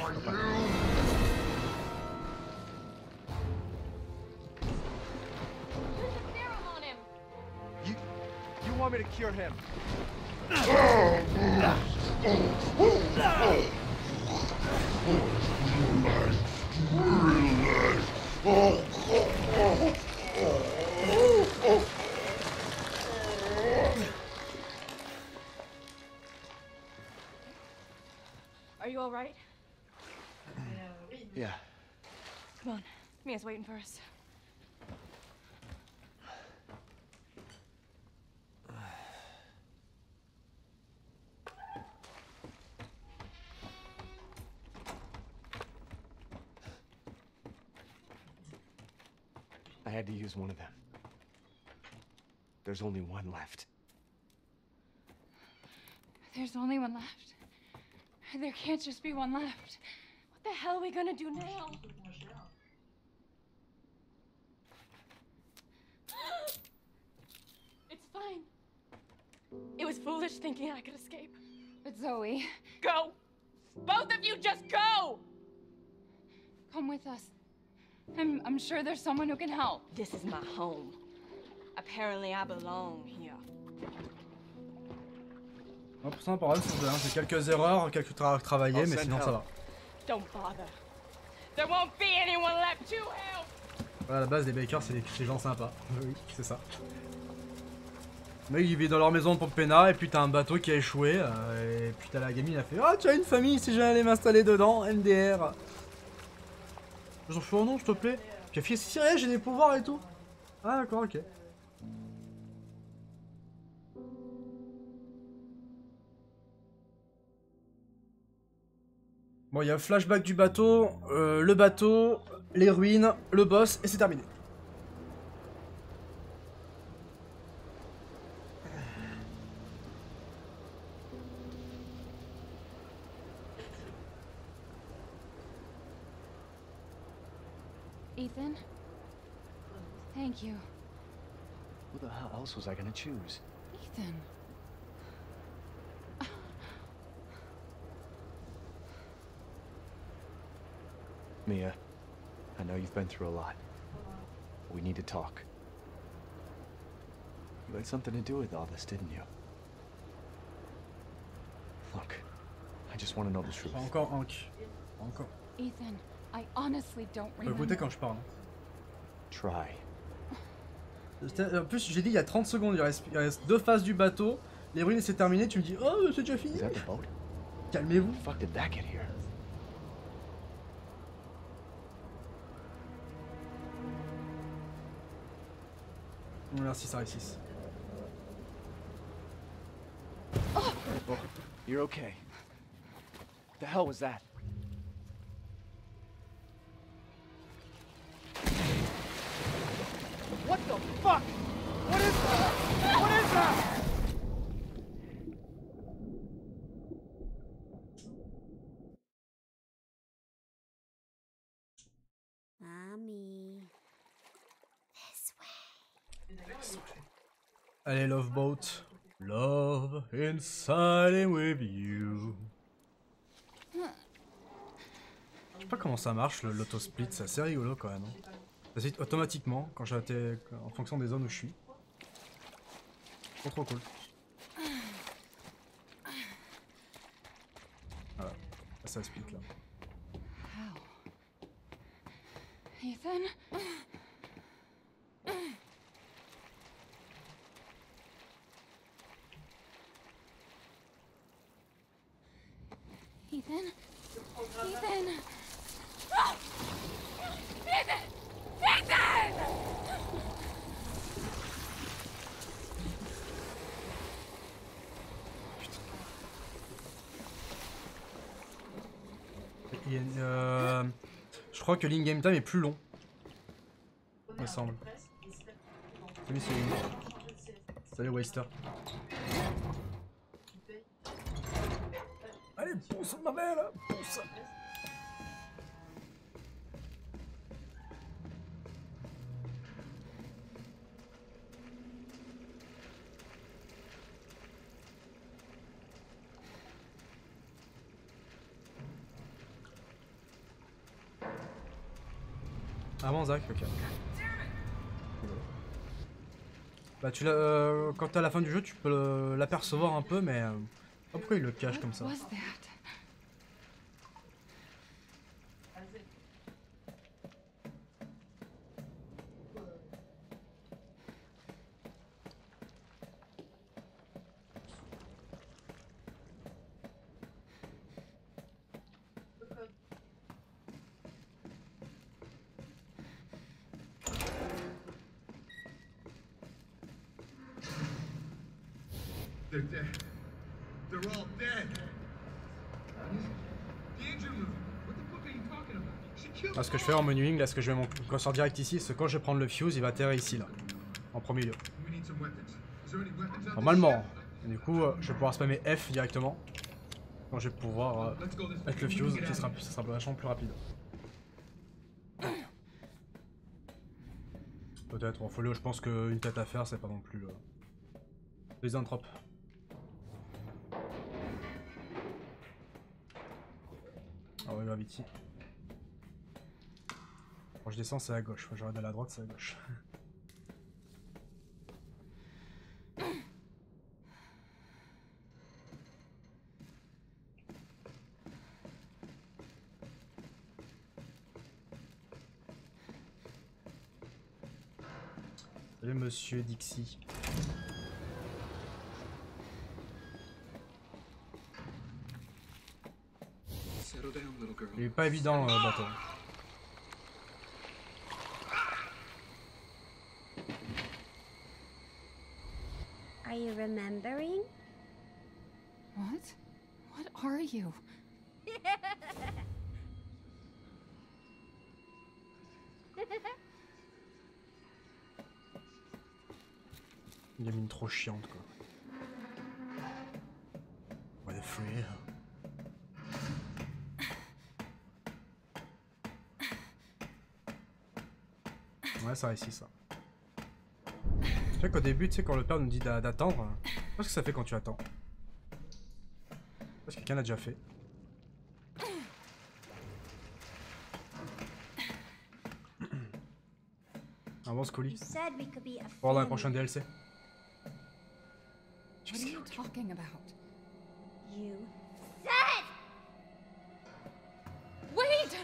Use the serum on him. You want me to cure him? Are you all right? Yeah. Come on. Mia's waiting for us. I had to use one of them. There's only one left. There's only one left. There can't just be one left. What the hell are we gonna do now? It's fine. It was foolish thinking I could escape. But Zoe, Go! Both of you just go! come with us. I'm sure there's someone who can help. This is my home. Apparently I belong here. 1% par c'est quelques erreurs, quelques travaillés, mais sinon ça va. Don't bother. There won't be anyone left to help. Voilà, à la base, les bakers, c'est des gens sympas. Oui, c'est ça. Le mec, il vit dans leur maison pour Pena, et puis t'as un bateau qui a échoué, et puis t'as la gamine, elle a fait ah, tu as une famille, si j'allais m'installer dedans, MDR. J'en fais oh non, s'il te plaît. Puis elle fait si, j'ai des pouvoirs et tout. Ah, d'accord, ok. Bon, il y a flashback du bateau, le bateau, les ruines, le boss, et c'est terminé. Ethan? Thank you. Who the hell else was I gonna choose? Ethan. Mia, I know you've been through a lot. We need to talk. You had something to do with all this, didn't you? Look, I just want to know the truth. Encore Hank. Encore. Ethan, I honestly don't remember. Écoutez quand je parle. Try. En plus, j'ai dit il y a 30 secondes, il reste 2 phases du bateau. Les ruines c'est terminé, tu me dis oh c'est déjà fini. Is that the boat? Calmez-vous. How the fuck did that get here? Merci, ça réussit. Oh, you're okay. What the hell was that? What the fuck? What is that? What is that? Mommy. This way. Allez, Love Boat. Love inside and with you. Je sais pas comment ça marche l'auto-split, c'est assez rigolo quand même. Ça se fait automatiquement quand j'étais en fonction des zones où je suis. Trop cool. Voilà, ça split là. Ethan? Ethan? Ethan! Ah! Ethan! Ethan! Je crois que l'in-game time est plus long. Il me semble. Salut, salut Waster. Allez, pousse ma belle, pousse. Ah bon, Zach, ok. Bah tu quand t'es à la fin du jeu, tu peux l'apercevoir un peu, mais pourquoi il le cache comme ça? They're dead. They're all dead. The engine room. What the fuck are you talking about? She killed Là, ce que je fais en menuing, là, ce que je vais mon curseur direct ici, c'est quand je vais prendre le fuse, il va atterrir ici, là, en premier lieu. We need some weapons. Is there any weapons on this Normalement. Et du coup, je vais pouvoir spammer F directement. Quand je vais pouvoir mettre le fuse, qui sera vachement plus rapide. Peut-être, en folio, je pense qu'une tête à faire, c'est pas non plus les intropes. Ah ouais, Gravity. Quand je descends, c'est à gauche. Quand j'arrête à la droite, c'est à gauche. Salut monsieur Dixie. Il est pas évident le bateau. Are you remembering? What? What are you? Il a mis une trop chiante quoi. What a free. Ouais, ça réussit ça. Tu sais qu'au début, tu sais, quand le père nous dit d'attendre, qu'est-ce que ça fait quand tu attends? Parce que quelqu'un l'a déjà fait. Avance, colis. Pour dans la prochaine DLC. What are you talking about? You Said! Wait!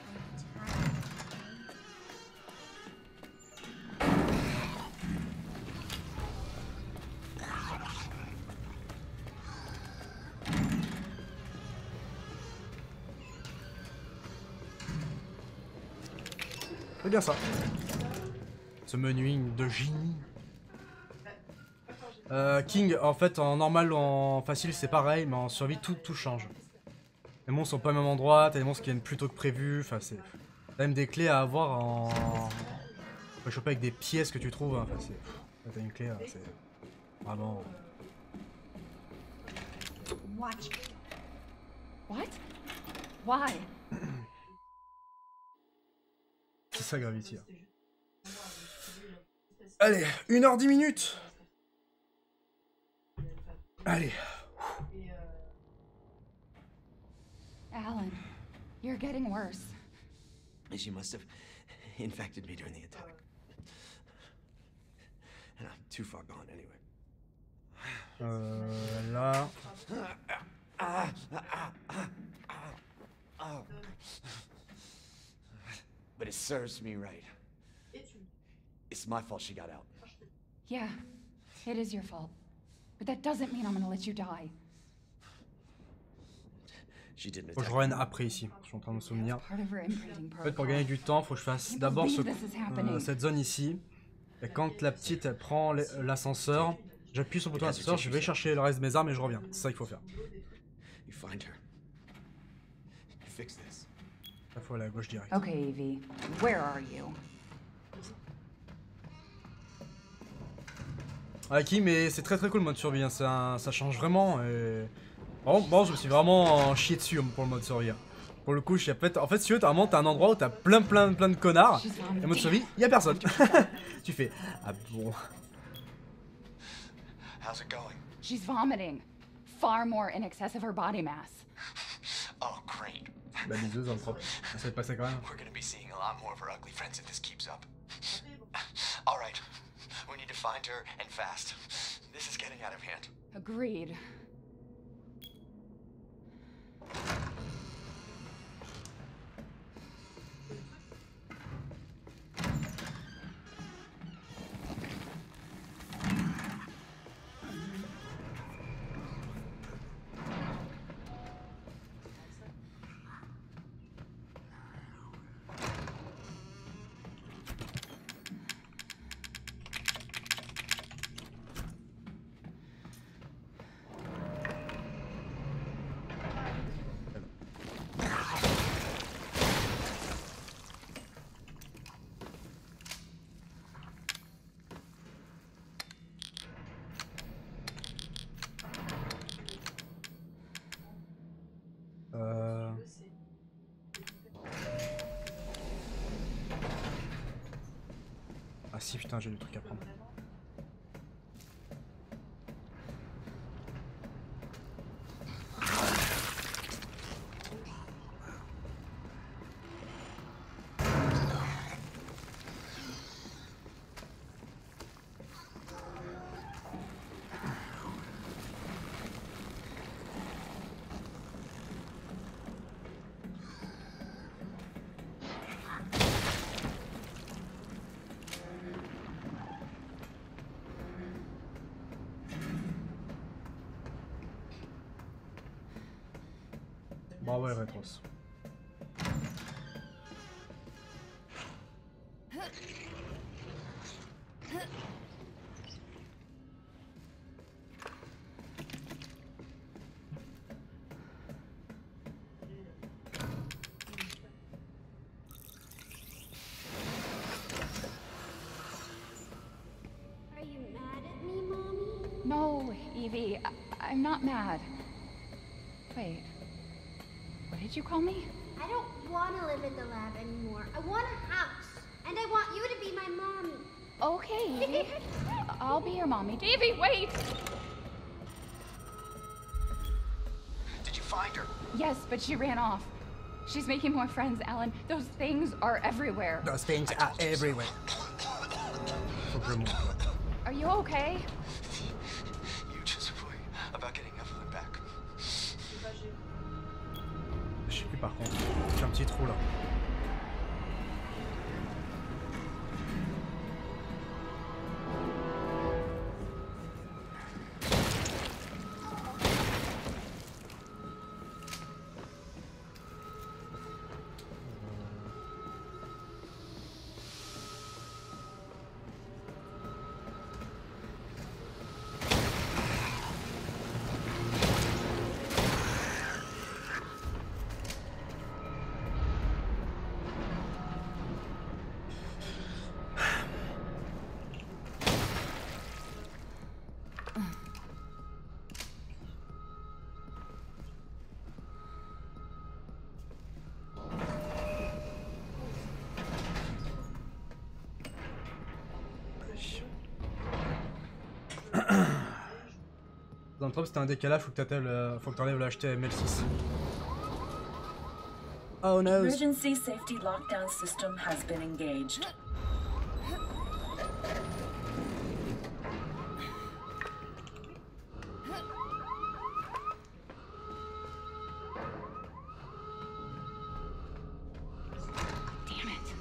C'est bien ça. Ce menuing de génie. King, en fait, en normal ou en facile, c'est pareil, mais en survie, tout change. Les monstres sont pas au même endroit, t'as des monstres qui viennent plus tôt que prévu, enfin, c'est... T'as même des clés à avoir en... Tu peux choper avec des pièces que tu trouves, enfin, c'est... T'as une clé, c'est... Vraiment... Watch. What? Why? C'est ça, Gravity. Allez, 1h10 minutes. Allez. Alan, you're getting worse. She must have infected me during the attack. And I'm too far gone anyway. Là... But it serves me right. It's my fault she got out. Yeah, it is your fault. But that doesn't mean I'm gonna let you die. Faut que je revienne après ici, je suis en train de me souvenir. En fait, pour gagner du temps, faut que je fasse d'abord cette zone ici. Et quand la petite elle prend l'ascenseur, j'appuie sur le bouton ascenseur, je vais chercher le reste de mes armes et je reviens. C'est ça qu'il faut faire. Il faut aller à gauche direct. Okay, Evie, where are you? Ah, Kim, mais c'est très cool le mode survie, hein. Ça change vraiment. Et... Bon, je me suis vraiment chié dessus pour le mode survie. Hein. Pour le coup, je suis en fait, si tu veux, t'as un endroit où t'as plein de connards. Et le mode survie, y a personne. Tu fais, ah bon. She's vomiting. Far more in excess of her body mass. Oh, great. La liseuse dans le propre. Ça s'est passé quand même. We're gonna be seeing a lot more of her ugly friends if this keeps up. All right. We need to find her and fast. This is getting out of hand. Agreed. Ah si, putain, j'ai des trucs à prendre. Bravo les rétros. Are you mad at me, Mommy? No, Evie, I'm not mad. Wait. What did you call me? I don't want to live in the lab anymore. I want a house. And I want you to be my mommy. Okay, Evie. I'll be your mommy. Evie, wait! Did you find her? Yes, but she ran off. She's making more friends, Alan. Those things are everywhere. Those things are everywhere. Are you okay? You just worry about getting Evelyn back. Je sais plus par contre. J'ai un petit trou là. Dans le top c'était un décalage, faut que t'enlèves le HTML6. Oh no! Emergency safety lockdown system has been engaged. Damn it.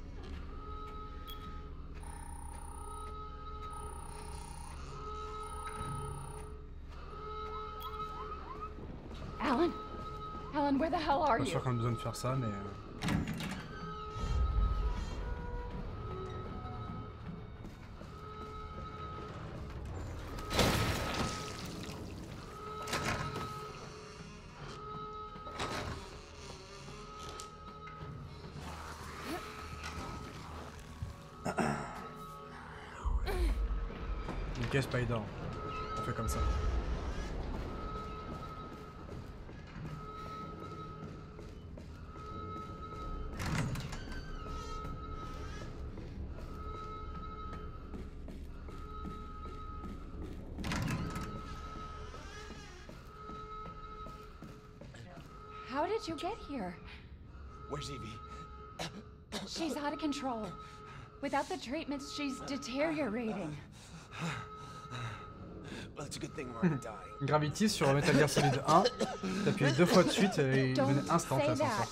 Alan? Alan, where the hell are Pas you? sûr qu'on a besoin de faire ça, mais... Ok, Spider. On fait comme ça. How did you get here? Where's Evie? She's out of control. Without the treatments, she's deteriorating. Well, it's a good thing we're already dying. Gravity sur Metal Gear Solid 1, t'appuies 2 fois de suite et il devenait instant say l'ascenseur. that.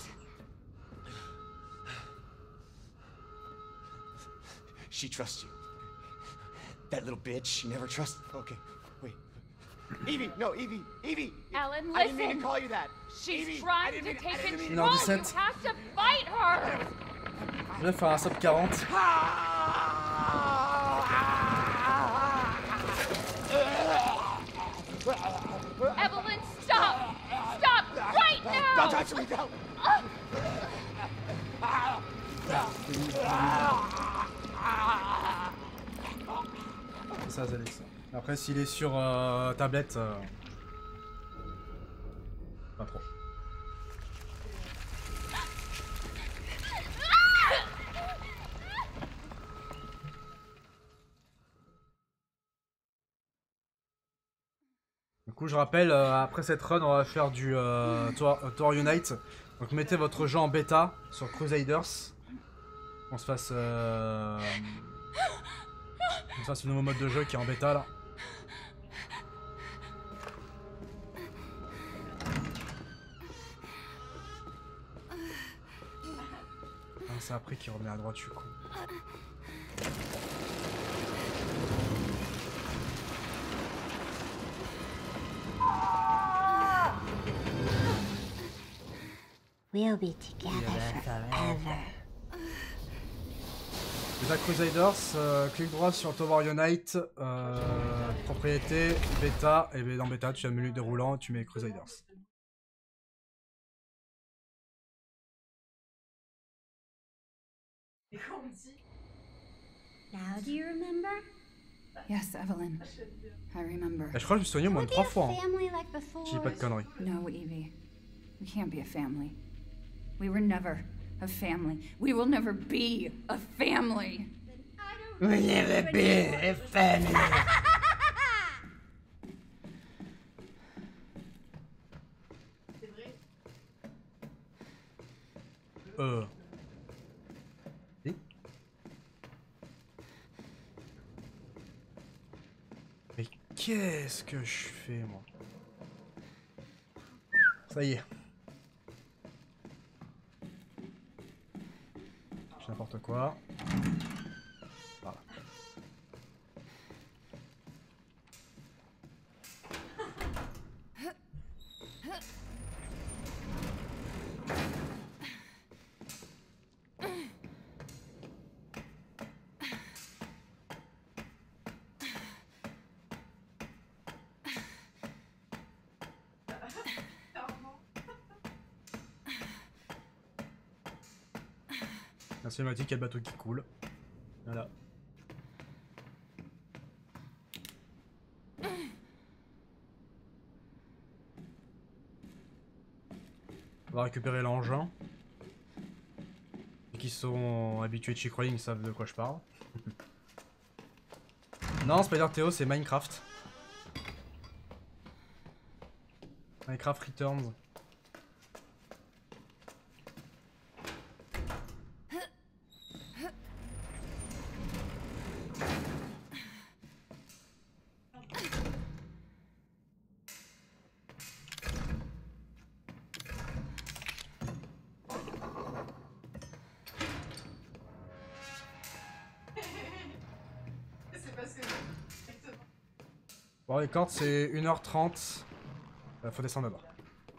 She trusts you. That little bitch, she never trusts. Okay, wait. Evie, no, Evie, Evie. Alan, I didn't mean listen. to call you that. She's Evie, trying I didn't to mean- I take didn't mean- control. You 1h17. have to fight her. Je vais faire un sub 40. Evelyn, stop! Stop right now! Don't touch me, don't! C'est ça, Zalix. Après, s'il est sur tablette, pas trop. Du coup, je rappelle, après cette run, on va faire du Tour Unite. Donc, mettez votre jeu en bêta sur Crusaders. On se fasse le nouveau mode de jeu qui est en bêta là. Ah, c'est après qu'il remet à droite, je suis con. We'll be together forever. Beta Crusaders, clic droit sur Tower Unite, propriété, bêta, et dans bêta tu as le menu déroulant, tu mets Crusaders. Now do you remember? Yes, Evelyn. I remember. Et je crois que je me suis soigné au moins de 3 fois. Hein. Family like before. Je dis pas de conneries. No, Evie. We can't be a family. We were never a family. We will never be a family. We'll never be a family. Si? Mais qu'est-ce que je fais, moi? Ça y est. Je n'importe quoi. Voilà. La cinématique, il y a le bateau qui coule. Voilà. On va récupérer l'engin. Ceux qui sont habitués de Chick Rolling savent de quoi je parle. Non, Spider Théo, c'est Minecraft. Minecraft Returns. Bon, les cordes, c'est 1h30. Faut descendre là-bas.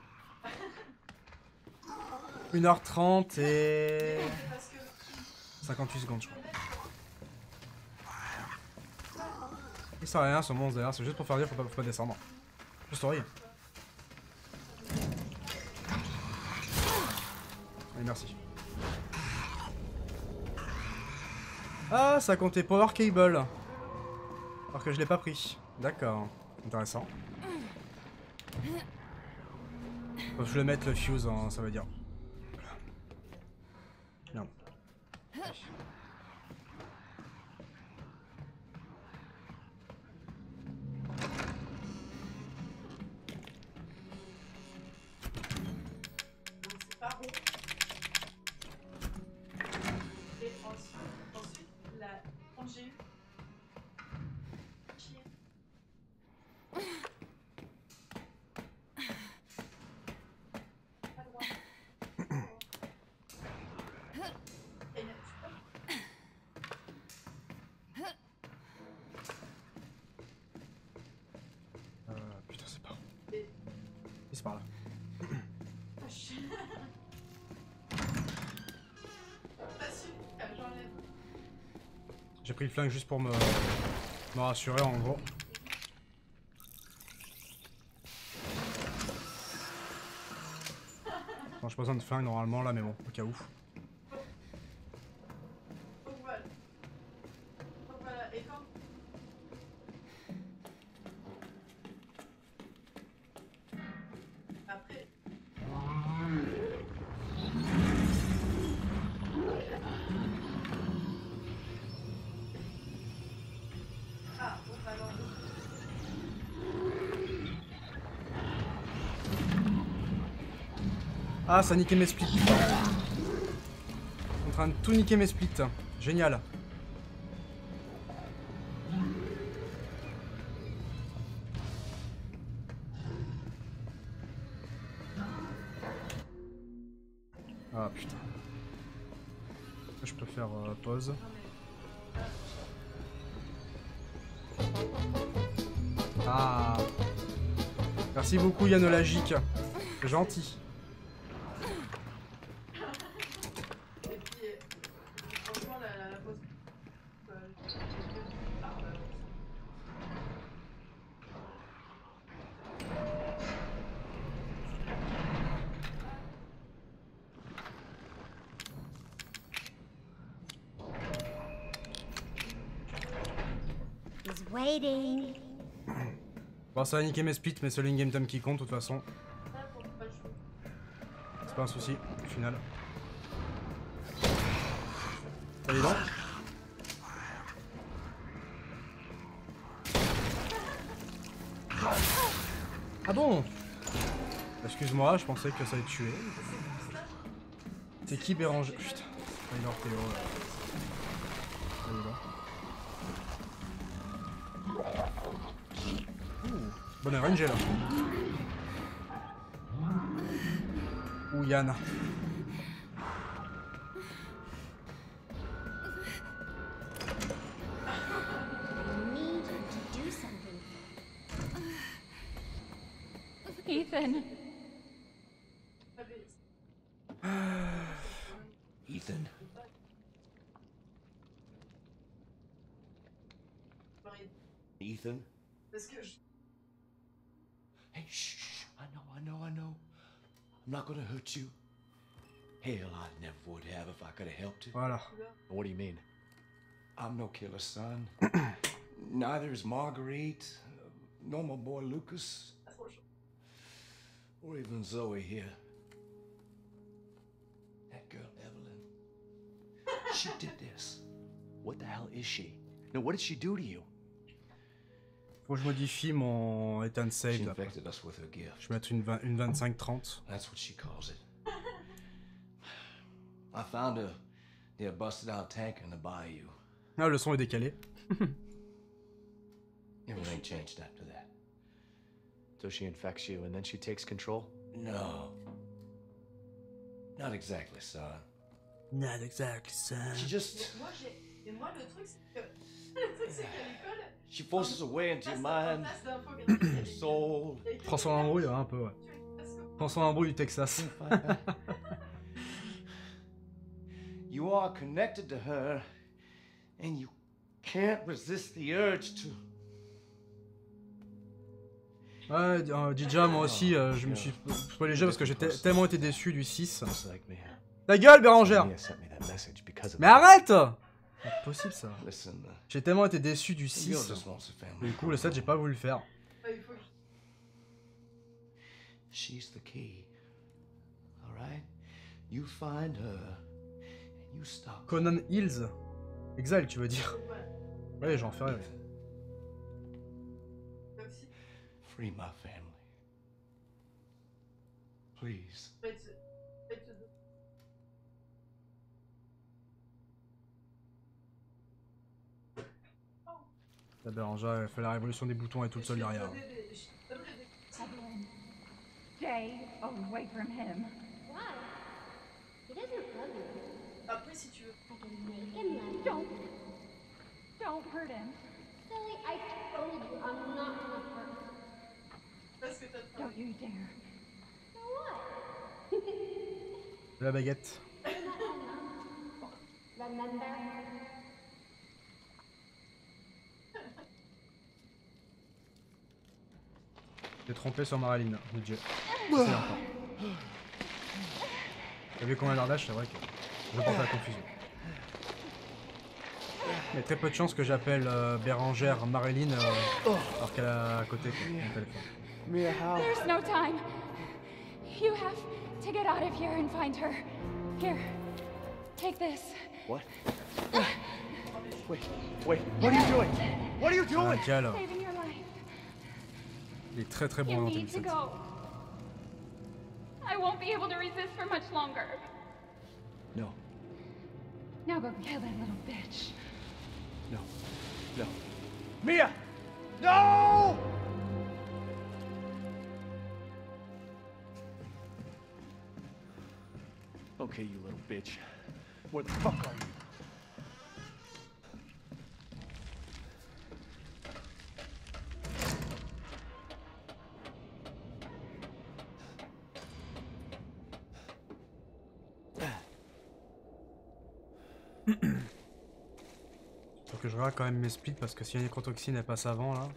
1h30 et... 58 secondes, je crois. Il sert à rien ce monstre d'ailleurs, c'est juste pour faire dire faut pas descendre. Juste rien. Allez, merci. Ah, ça comptait Power Cable. Alors que je l'ai pas pris. D'accord. Intéressant. Faut que je le mette le fuse, hein, ça veut dire. Merde. marron. Et ensuite la quand j'ai eu. Putain, c'est pas où. C'est par là. J'ai pris le flingue juste pour me rassurer en gros. Bon, j'ai pas besoin de flingue normalement là, mais bon, au cas où. Voilà, et quand après. Ah, bon, bah alors. Ah, ça a niqué mes splits. En train de tout niquer mes splits. Génial. Ah putain. Je peux faire pause. Ah. Merci beaucoup Yanolagique. C'est gentil. Et puis, franchement, la pause. He's waiting. Bon, ça va niquer mes splits, mais c'est le in-game time qui compte de toute façon. C'est pas un souci, au final. Allez donc. Ah bon? Excuse-moi, je pensais que ça allait te tuer. C'est qui Béranger? Putain, il est hors Théo. Allez donc. Bonne RNG là. Ou Yann. Ethan. Ethan. Ethan. Parce que je... Hey, shh. I know. I'm not gonna hurt you. Hell, I never would have if I could have helped you. Voilà. What do you mean? I'm no killer, son. Neither is Marguerite, nor my boy Lucas, or even Zoe here. That girl, Evelyn, she did this. What the hell is she? No, what did she do to you? Faut que je modifie mon Ethan She save. Après. infected us with her gift. Je vais mettre une 25-30. That's what she calls it. I found her near a busted out tanker in the bayou. Ah, le son est décalé. Everything changed after that. So she infects you and then she takes control? No. Not exactly, son. Not exactly, son. She just... Et moi, le truc, c'est que... Le truc, c'est qu'à l'école... She forces her way into your mind, your soul. François Lambrouille, un peu, ouais. François Lambrouille du Texas. You are connected to her, and you can't resist the urge to... Ouais, DJ, moi aussi, je me suis spoilé le jeu parce que j'ai tellement été déçu du 6. Ta gueule, Bérangère! Mais arrête! C'est pas possible ça. J'ai tellement été déçu du 6. Du coup, le 7, j'ai pas voulu le faire. She's the key. Alright? You find her, and you stop. Conan Hills. Exile, tu veux dire? Ouais, j'en ferai. Ouais. Free my family. Please. La Bérangère elle fait la révolution des boutons et tout le seul derrière. Evelyn, stay away from him. Why? He doesn't love you. Après, si tu veux. I can make him love you. Don't hurt him. Silly, I told you I'm not gonna hurt him. Parce que t'as pas. Don't you dare. So what? La baguette. Remember? T'es trompé sur Marilyn, DJ. C'est encore. T'as vu combien d'ardage, c'est vrai que je porte à la confusion. Il y a très peu de chances que j'appelle Bérangère Marilyn alors qu'elle a à côté quoi, mon téléphone. Mia, how? There's no time. You have to get out of here and find her. Here, take this. What? Wait, what are you doing? What are you doing? Saving your life. Il est très bon You dans need to cette go. I won't be able to resist for much longer. No, Now go kill that little bitch. no. Mia! No! Okay, you little bitch. Where the fuck are you? Faut que je regarde quand même mes splits parce que si la nécrotoxine elle passe avant là.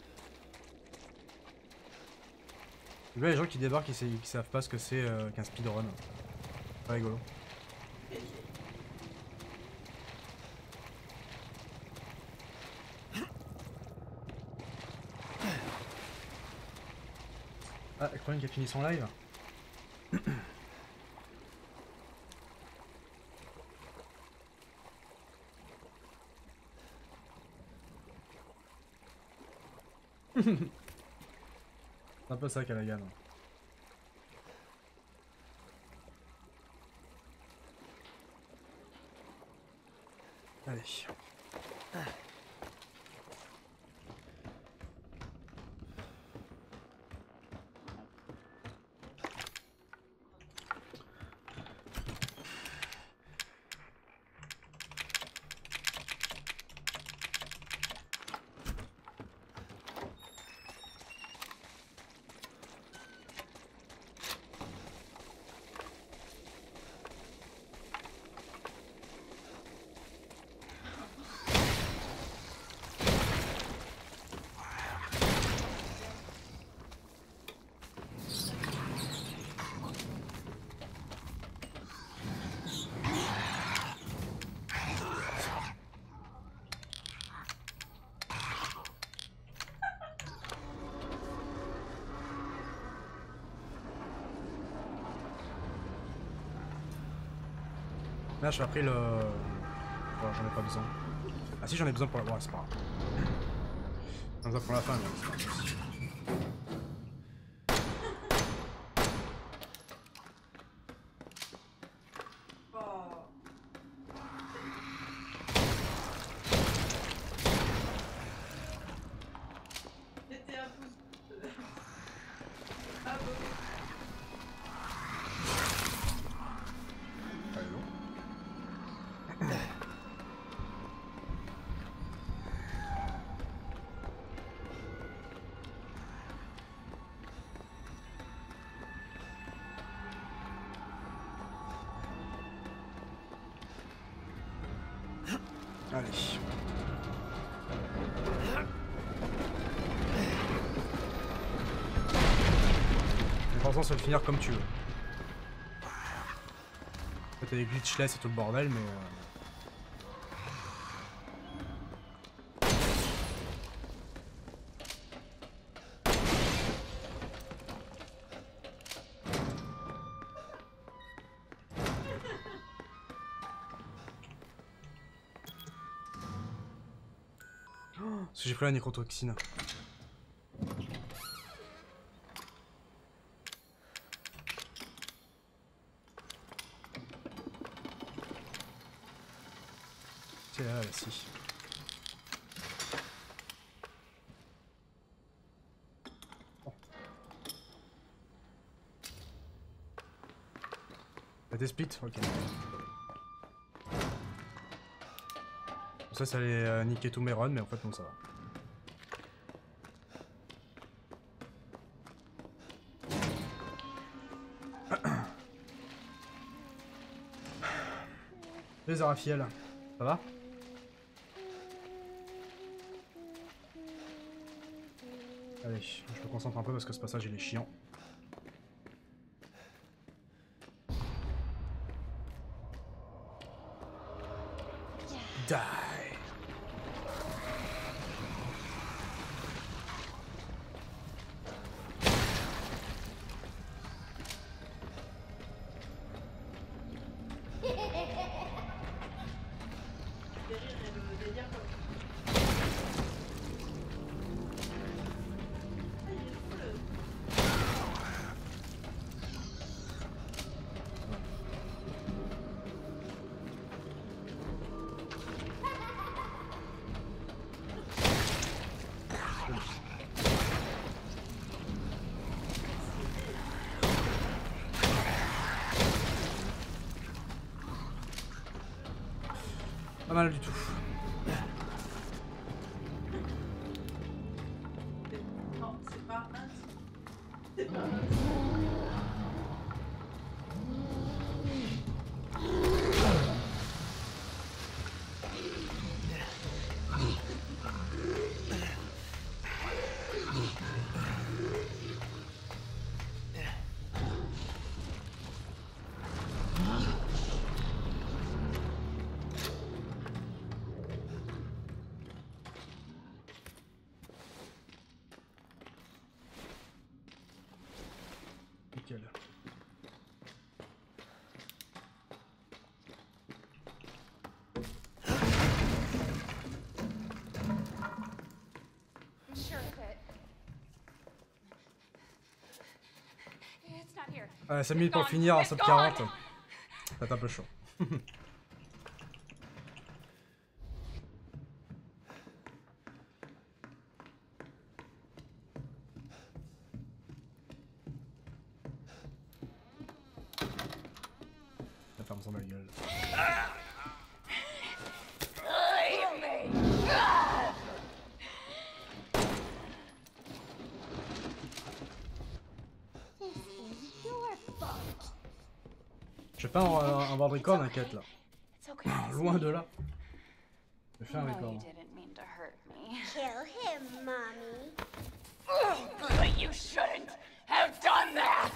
Tu vois les gens qui débarquent qui savent pas ce que c'est qu'un speedrun. Pas rigolo. Ah, je crois qu'il a fini son live. C'est un peu ça qu'elle a gagne. Allez. Là, j'ai pris le... Bon, j'en ai pas besoin. Ah si, j'en ai besoin pour la... Ouais, c'est pas grave. J'en ai besoin pour la fin, mais c'est pas grave. C'était un pouce. Ah bon. Allez. L'important c'est de finir comme tu veux. T'as des glitchless et tout le bordel, mais... Parce que j'ai pris la nécrotoxine. C'est là, si. Ça t'es split? Ok. Ça allait niquer tous mes runs, mais en fait non, ça va. Les Arafiel, ça va? Allez, je me concentre un peu parce que ce passage il est chiant. Die. Pas mal du tout. Non, c'est pas un. C'est pas un. Nickel. I'm sure of it. It's not here. 5 minutes pour finir à sub 40. Ça va être un peu chaud. Ça ferme son ma gueule. Je fais pas un world record, t'inquiète là. Loin de là. Je fais un record. Kill him, Mommy. But you shouldn't have done that!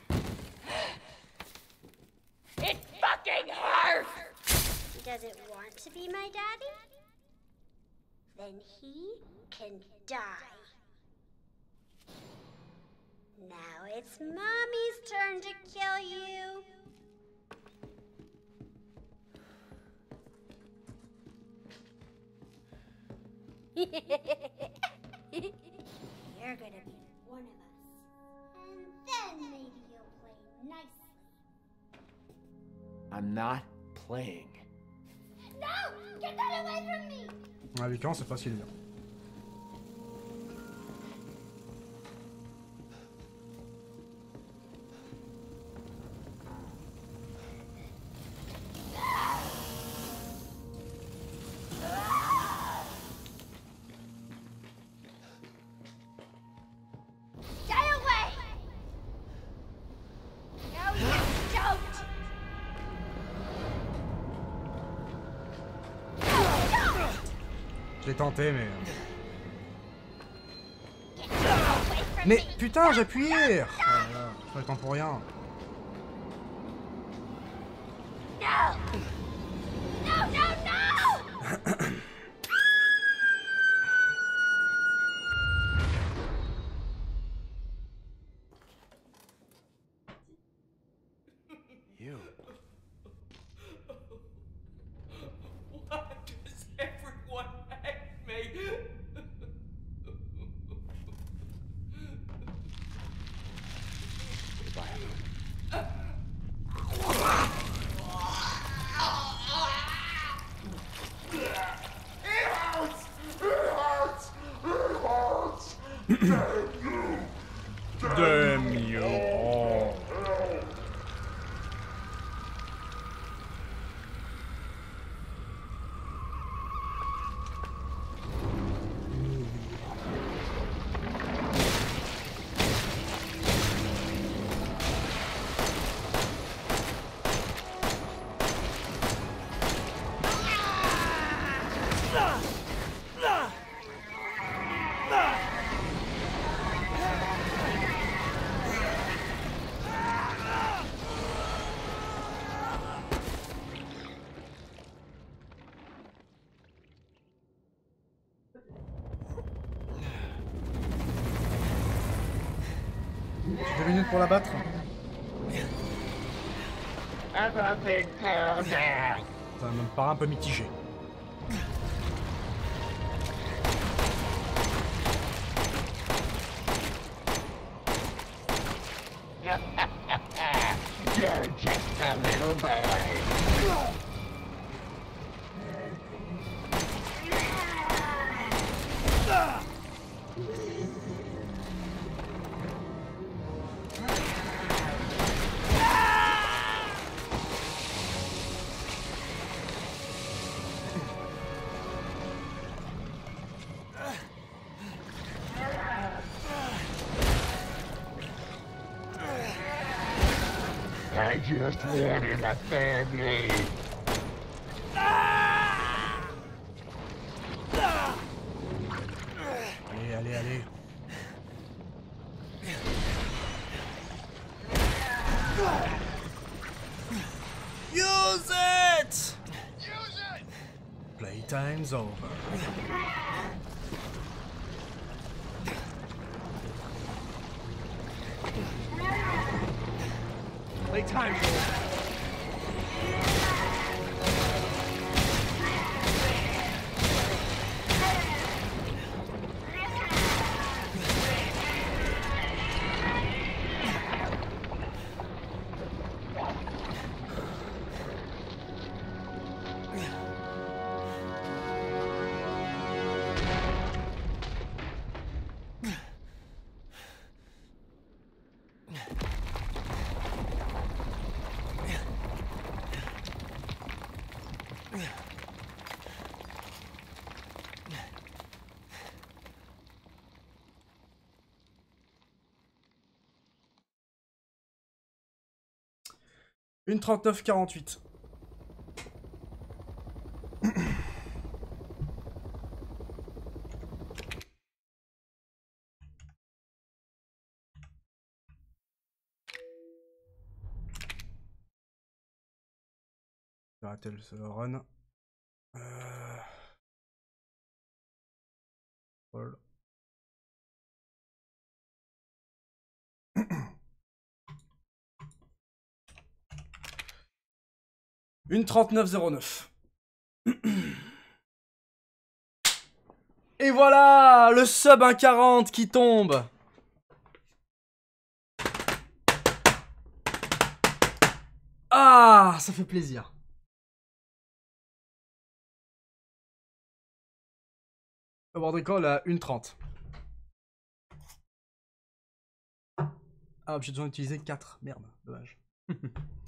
It fucking hurts! Does it want to be my daddy? Then he can die. Now it's Mommy's turn to kill you. You're gonna be one of us. And then maybe you'll play nicely. I'm not playing. No! Get that away from me! Avec quand c'est facile. Je l'ai tenté, mais... Mais putain, j'ai appuyé! Oh là là, j'ai pas le temps pour rien. You. Why does everyone hate me? Damn you all. secondes pour la battre. Ça me paraît un peu mitigé. You're just a little boy. I just wanted a family. Allez, allez, allez. Use it! Use it! Playtime's over. Playtime's over. Une 39-48. J'ai raté le run. Voilà. Une 39-09. Et voilà le sub 1,40 qui tombe. Ah, ça fait plaisir. Award Recall à 1,30. Ah, j'ai besoin d'utiliser 4. Merde, dommage.